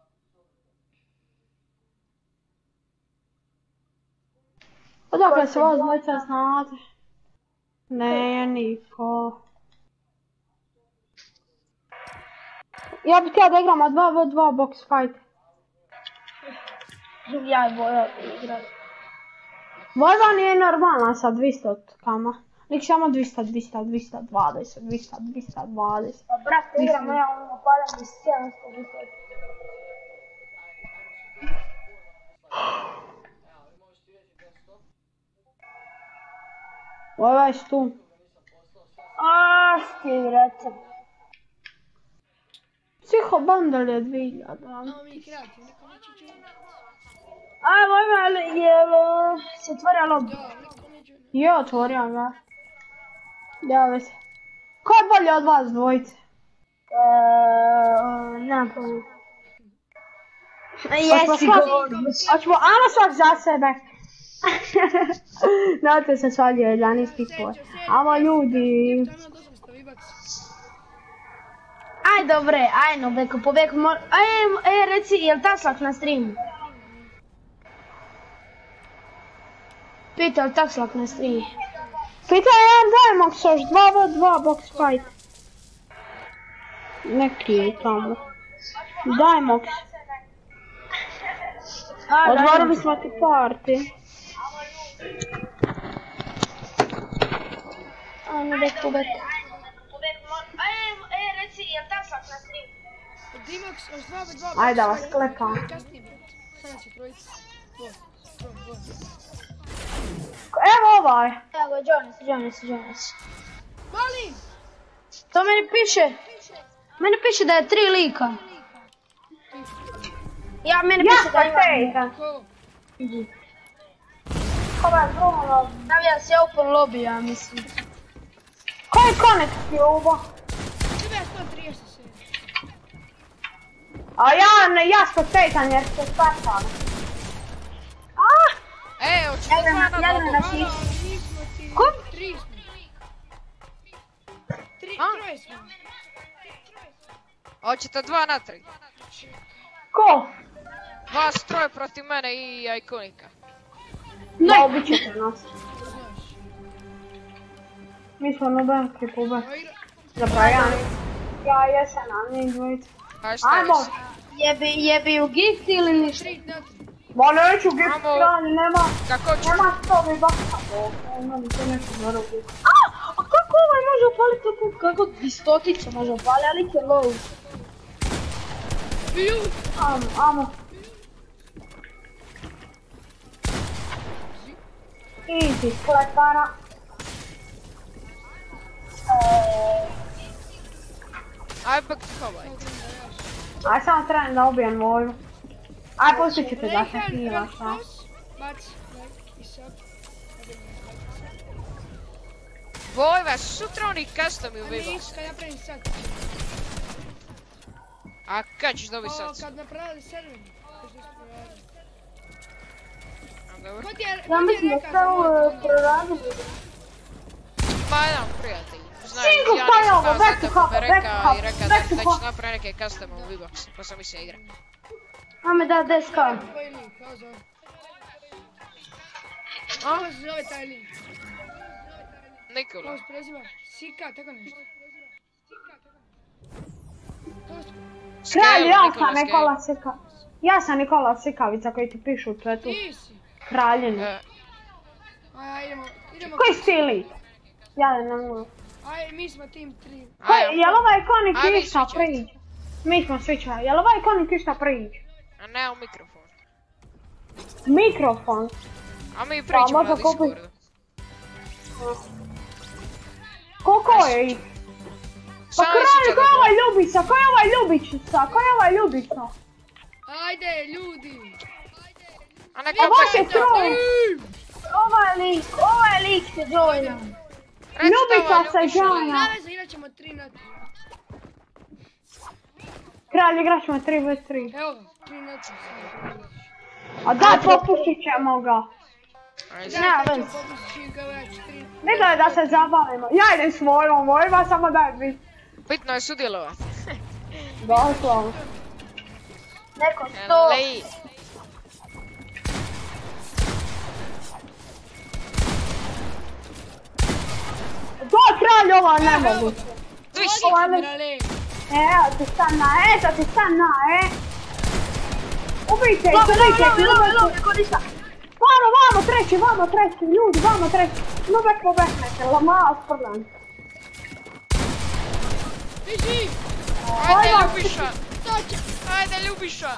D: Odakle se vas dvojica znate? Ne, niko. Ja bih htjela da igramo 2v2 box fight.
E: Ja i Vojva igrati.
D: Vojva nije normalna sa 200 kama. Nek samo 200, 200, 220, 200, 220.
E: Pa brate, igramo ja ono padam iz 700.
D: Vojva je tu.
E: Asti, brate.
D: Psihobandel je 2000.
C: No, mi kreativ, neko neće joinati.
E: Aj Vojva, jel se otvorio lobby?
C: Da, neko neće joinati.
D: Je otvorio ga. Jave se. Ko je bolje od vas dvojice?
E: Nemam pojma.
D: Jesi hoćemo ama svak za sebe. Znate se svađe 11 pikova. Ama ljudi.
E: Aj dobre, aj no beko pobjeko mora... reci, jel Taslak na streamu? Pita, jel Taslak na streamu?
D: Pita jedan Dajmox još 2v2 box fight. Neki je tamo. Dajmox. Odvorili smo ti party.
E: Ajmo beko. Reci, jel Taslak na streamu?
C: Dimox, još 2v2.
D: Ajde da vas klepam.
C: Kasnije, brat. Sada će trojica. Dvoj.
D: Evo ovaj.
E: Evo ga, join us.
C: Molim!
E: To meni piše da je 3 lika. Meni piše da ima.
C: Ko?
E: Ovaj drugo, navija se open lobby, ja mislim.
D: Ko je connect ljubo?
C: Tebe je 137.
D: A ja spectatam jer se startam.
H: Hoću da
E: Jadran na šiš.
C: Nismo ti.
E: Ko?
C: 3 smo. troje smo.
H: Hoćete 2 na 3.
D: Ko?
H: Vas troje protiv mene i Ikonika.
D: Ne, ubit ćete nas. Mi smo na banki pube. Zapravo ja jesam na njih dvojica. Ajmo!
E: Jebi u gift ili ništa?
D: Ma neću gift strani, nema...
H: Kako ću?
D: Nema što mi baka. Imam to nešto narobu. A kako ovaj može opaliti to?
E: Kako distotica može opali, ali je low.
D: Amo. Easy, klepara.
H: Aj pak schovaj.
D: Aj samo trebam da ubijem Voju. Aj pustit ćete da se hila, šta?
H: Vojva, sutra oni customi u Vivox.
C: Ništa, ja pravim sad.
H: A kad ćeš dobiti sad?
C: Kad napravili server.
H: Dobro.
C: Ko ti je
E: Ja mislim da
C: rekao
E: sve
C: za
E: ovo
C: moj
E: proradili.
H: Ma jedan prijatelj. Znaju,
D: Single
H: ja
D: file,
H: nisam znao
D: back to
H: zato
D: hub,
H: me
D: back to
H: reka
D: hub,
H: i reka
D: back to
H: da
D: hub.
H: ću napraviti neke custom u Vivox, pa sam mislio igram.
E: Ame da 10k.
C: Koji lik, kao zove? Kako se zove taj lik?
H: Nikola.
C: Kako se preziva? Sika, tako nešto.
D: Kralj, ja sam
H: Nikola
D: Nikola Sika. Ja sam Nikola Sikavica koji ti pišu u četu.
C: Ti si.
D: Kraljeni.
C: Aj, idemo.
D: Koji si ti lik? Ja ne mogu.
C: Aj, mi smo tim 3.
D: Jel ovaj konik
H: Aj, vi
D: išta
H: svičajte.
D: priđe? Mi smo svičali. Jel ovaj konik išta priđe?
H: A ne u mikrofon.
D: Mikrofon.
H: A mi pričamo na
D: možda kupi-
H: Discordu.
D: Koliko je ih? Pa
H: Samo
D: kralj,
H: isvičaj
D: ko je
H: da
D: ovaj Ljubica? Ko je ovaj Ljubičica? Ko je ovaj Ljubica?
C: Ajde, ljudi.
H: A ne
D: Ovo je
H: kopaj
D: troj.
E: Ovaj lik se joina.
D: Ljubica se joina.
C: Naveze, igrat ćemo 3 na 3.
D: Kralj, igrat ćemo 3v3.
C: Evo ga, 3 na 3.
D: A daj, popustit ćemo ga.
E: Nema veze.
D: Vidio je da se zabavimo. Ja idem s Vojvom, Vojva samo daj bit.
H: Bitno je sudjelovat.
D: Doslovno.
E: Neko 100.
H: Lej.
D: To je kralj, ova ne mogu.
H: Sviši.
D: Evo ti stana, eto ti stana, Ubijte ih, ubijte ih, Vamo, treći, ljudi, vamo, treći. No back, neke, lama, sprdan.
C: Biži!
H: Ajde Ljubiša. Ajde Ljubiša.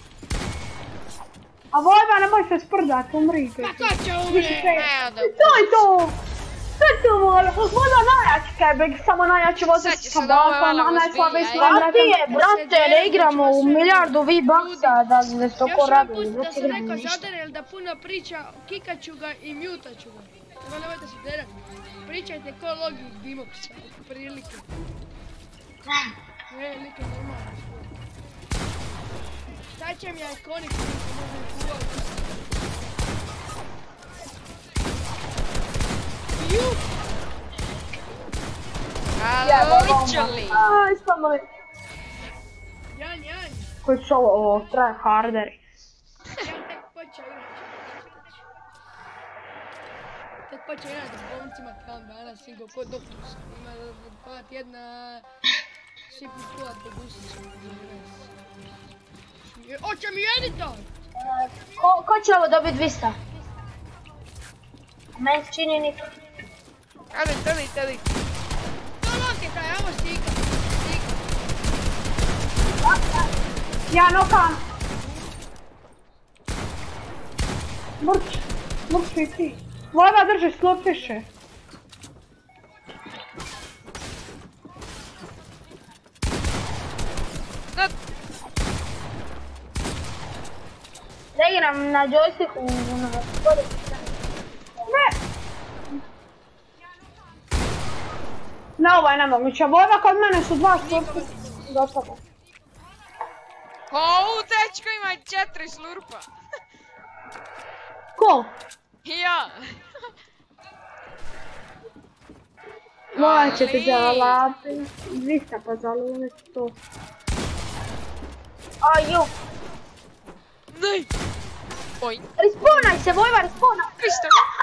D: A Vojva, nemoj se sprdat, umrite.
C: Pa ko će umre?
H: Ne, da.
D: To je to! To je to, voda najjači kebeg, samo najjači vozač
H: Sad će
D: sa
H: se da ovo
D: balkona,
H: malo
D: a najslabiji
H: zbija,
D: s
E: Brate, brate, ne igramo u milijardu V-Bucksa da se to ko
C: Još jedan
E: radi.
C: put da
E: Znači
C: se
E: igramo
C: neko
E: ništa.
C: zadere ili da puno priča, kikaću ga i mutaću ga. Evo nemojte se derat. Pričajte ko logi Dimoksa, prilike. Ne, neke normalno. Šta će mi Ikonik, možda kuvati. Ju!
H: Alo, ličali.
D: Aj, samo je.
C: Jan.
D: Koji su ovo, traje harderi.
C: Jan tek počeo igrati. Tek počeo igrati s bombcima tam danas, singo kod doktor sam. Ima 2 tjedna, svi putovat do Gusića. Oće mi editor!
E: Ko će ovo dobiti 200? Meni se čini niko.
H: Ajde.
C: To loke taj, ajmo stika.
D: Ja nokam. Mrč i ti. Vojva drži slopiše.
E: Da igram na joysticku na
D: Ne. Na ovaj nemoguće. Vojva kod mene su 2 slopiše. Gotovo.
H: O, dečko ima 4 slurpa.
D: Ko?
H: Ja.
D: Morat ćete zalapi. 200 pa zaluniti to.
E: Aju.
H: Nej! Oj,
E: Respawnaj se, Vojva, respawnaj.
H: ništa.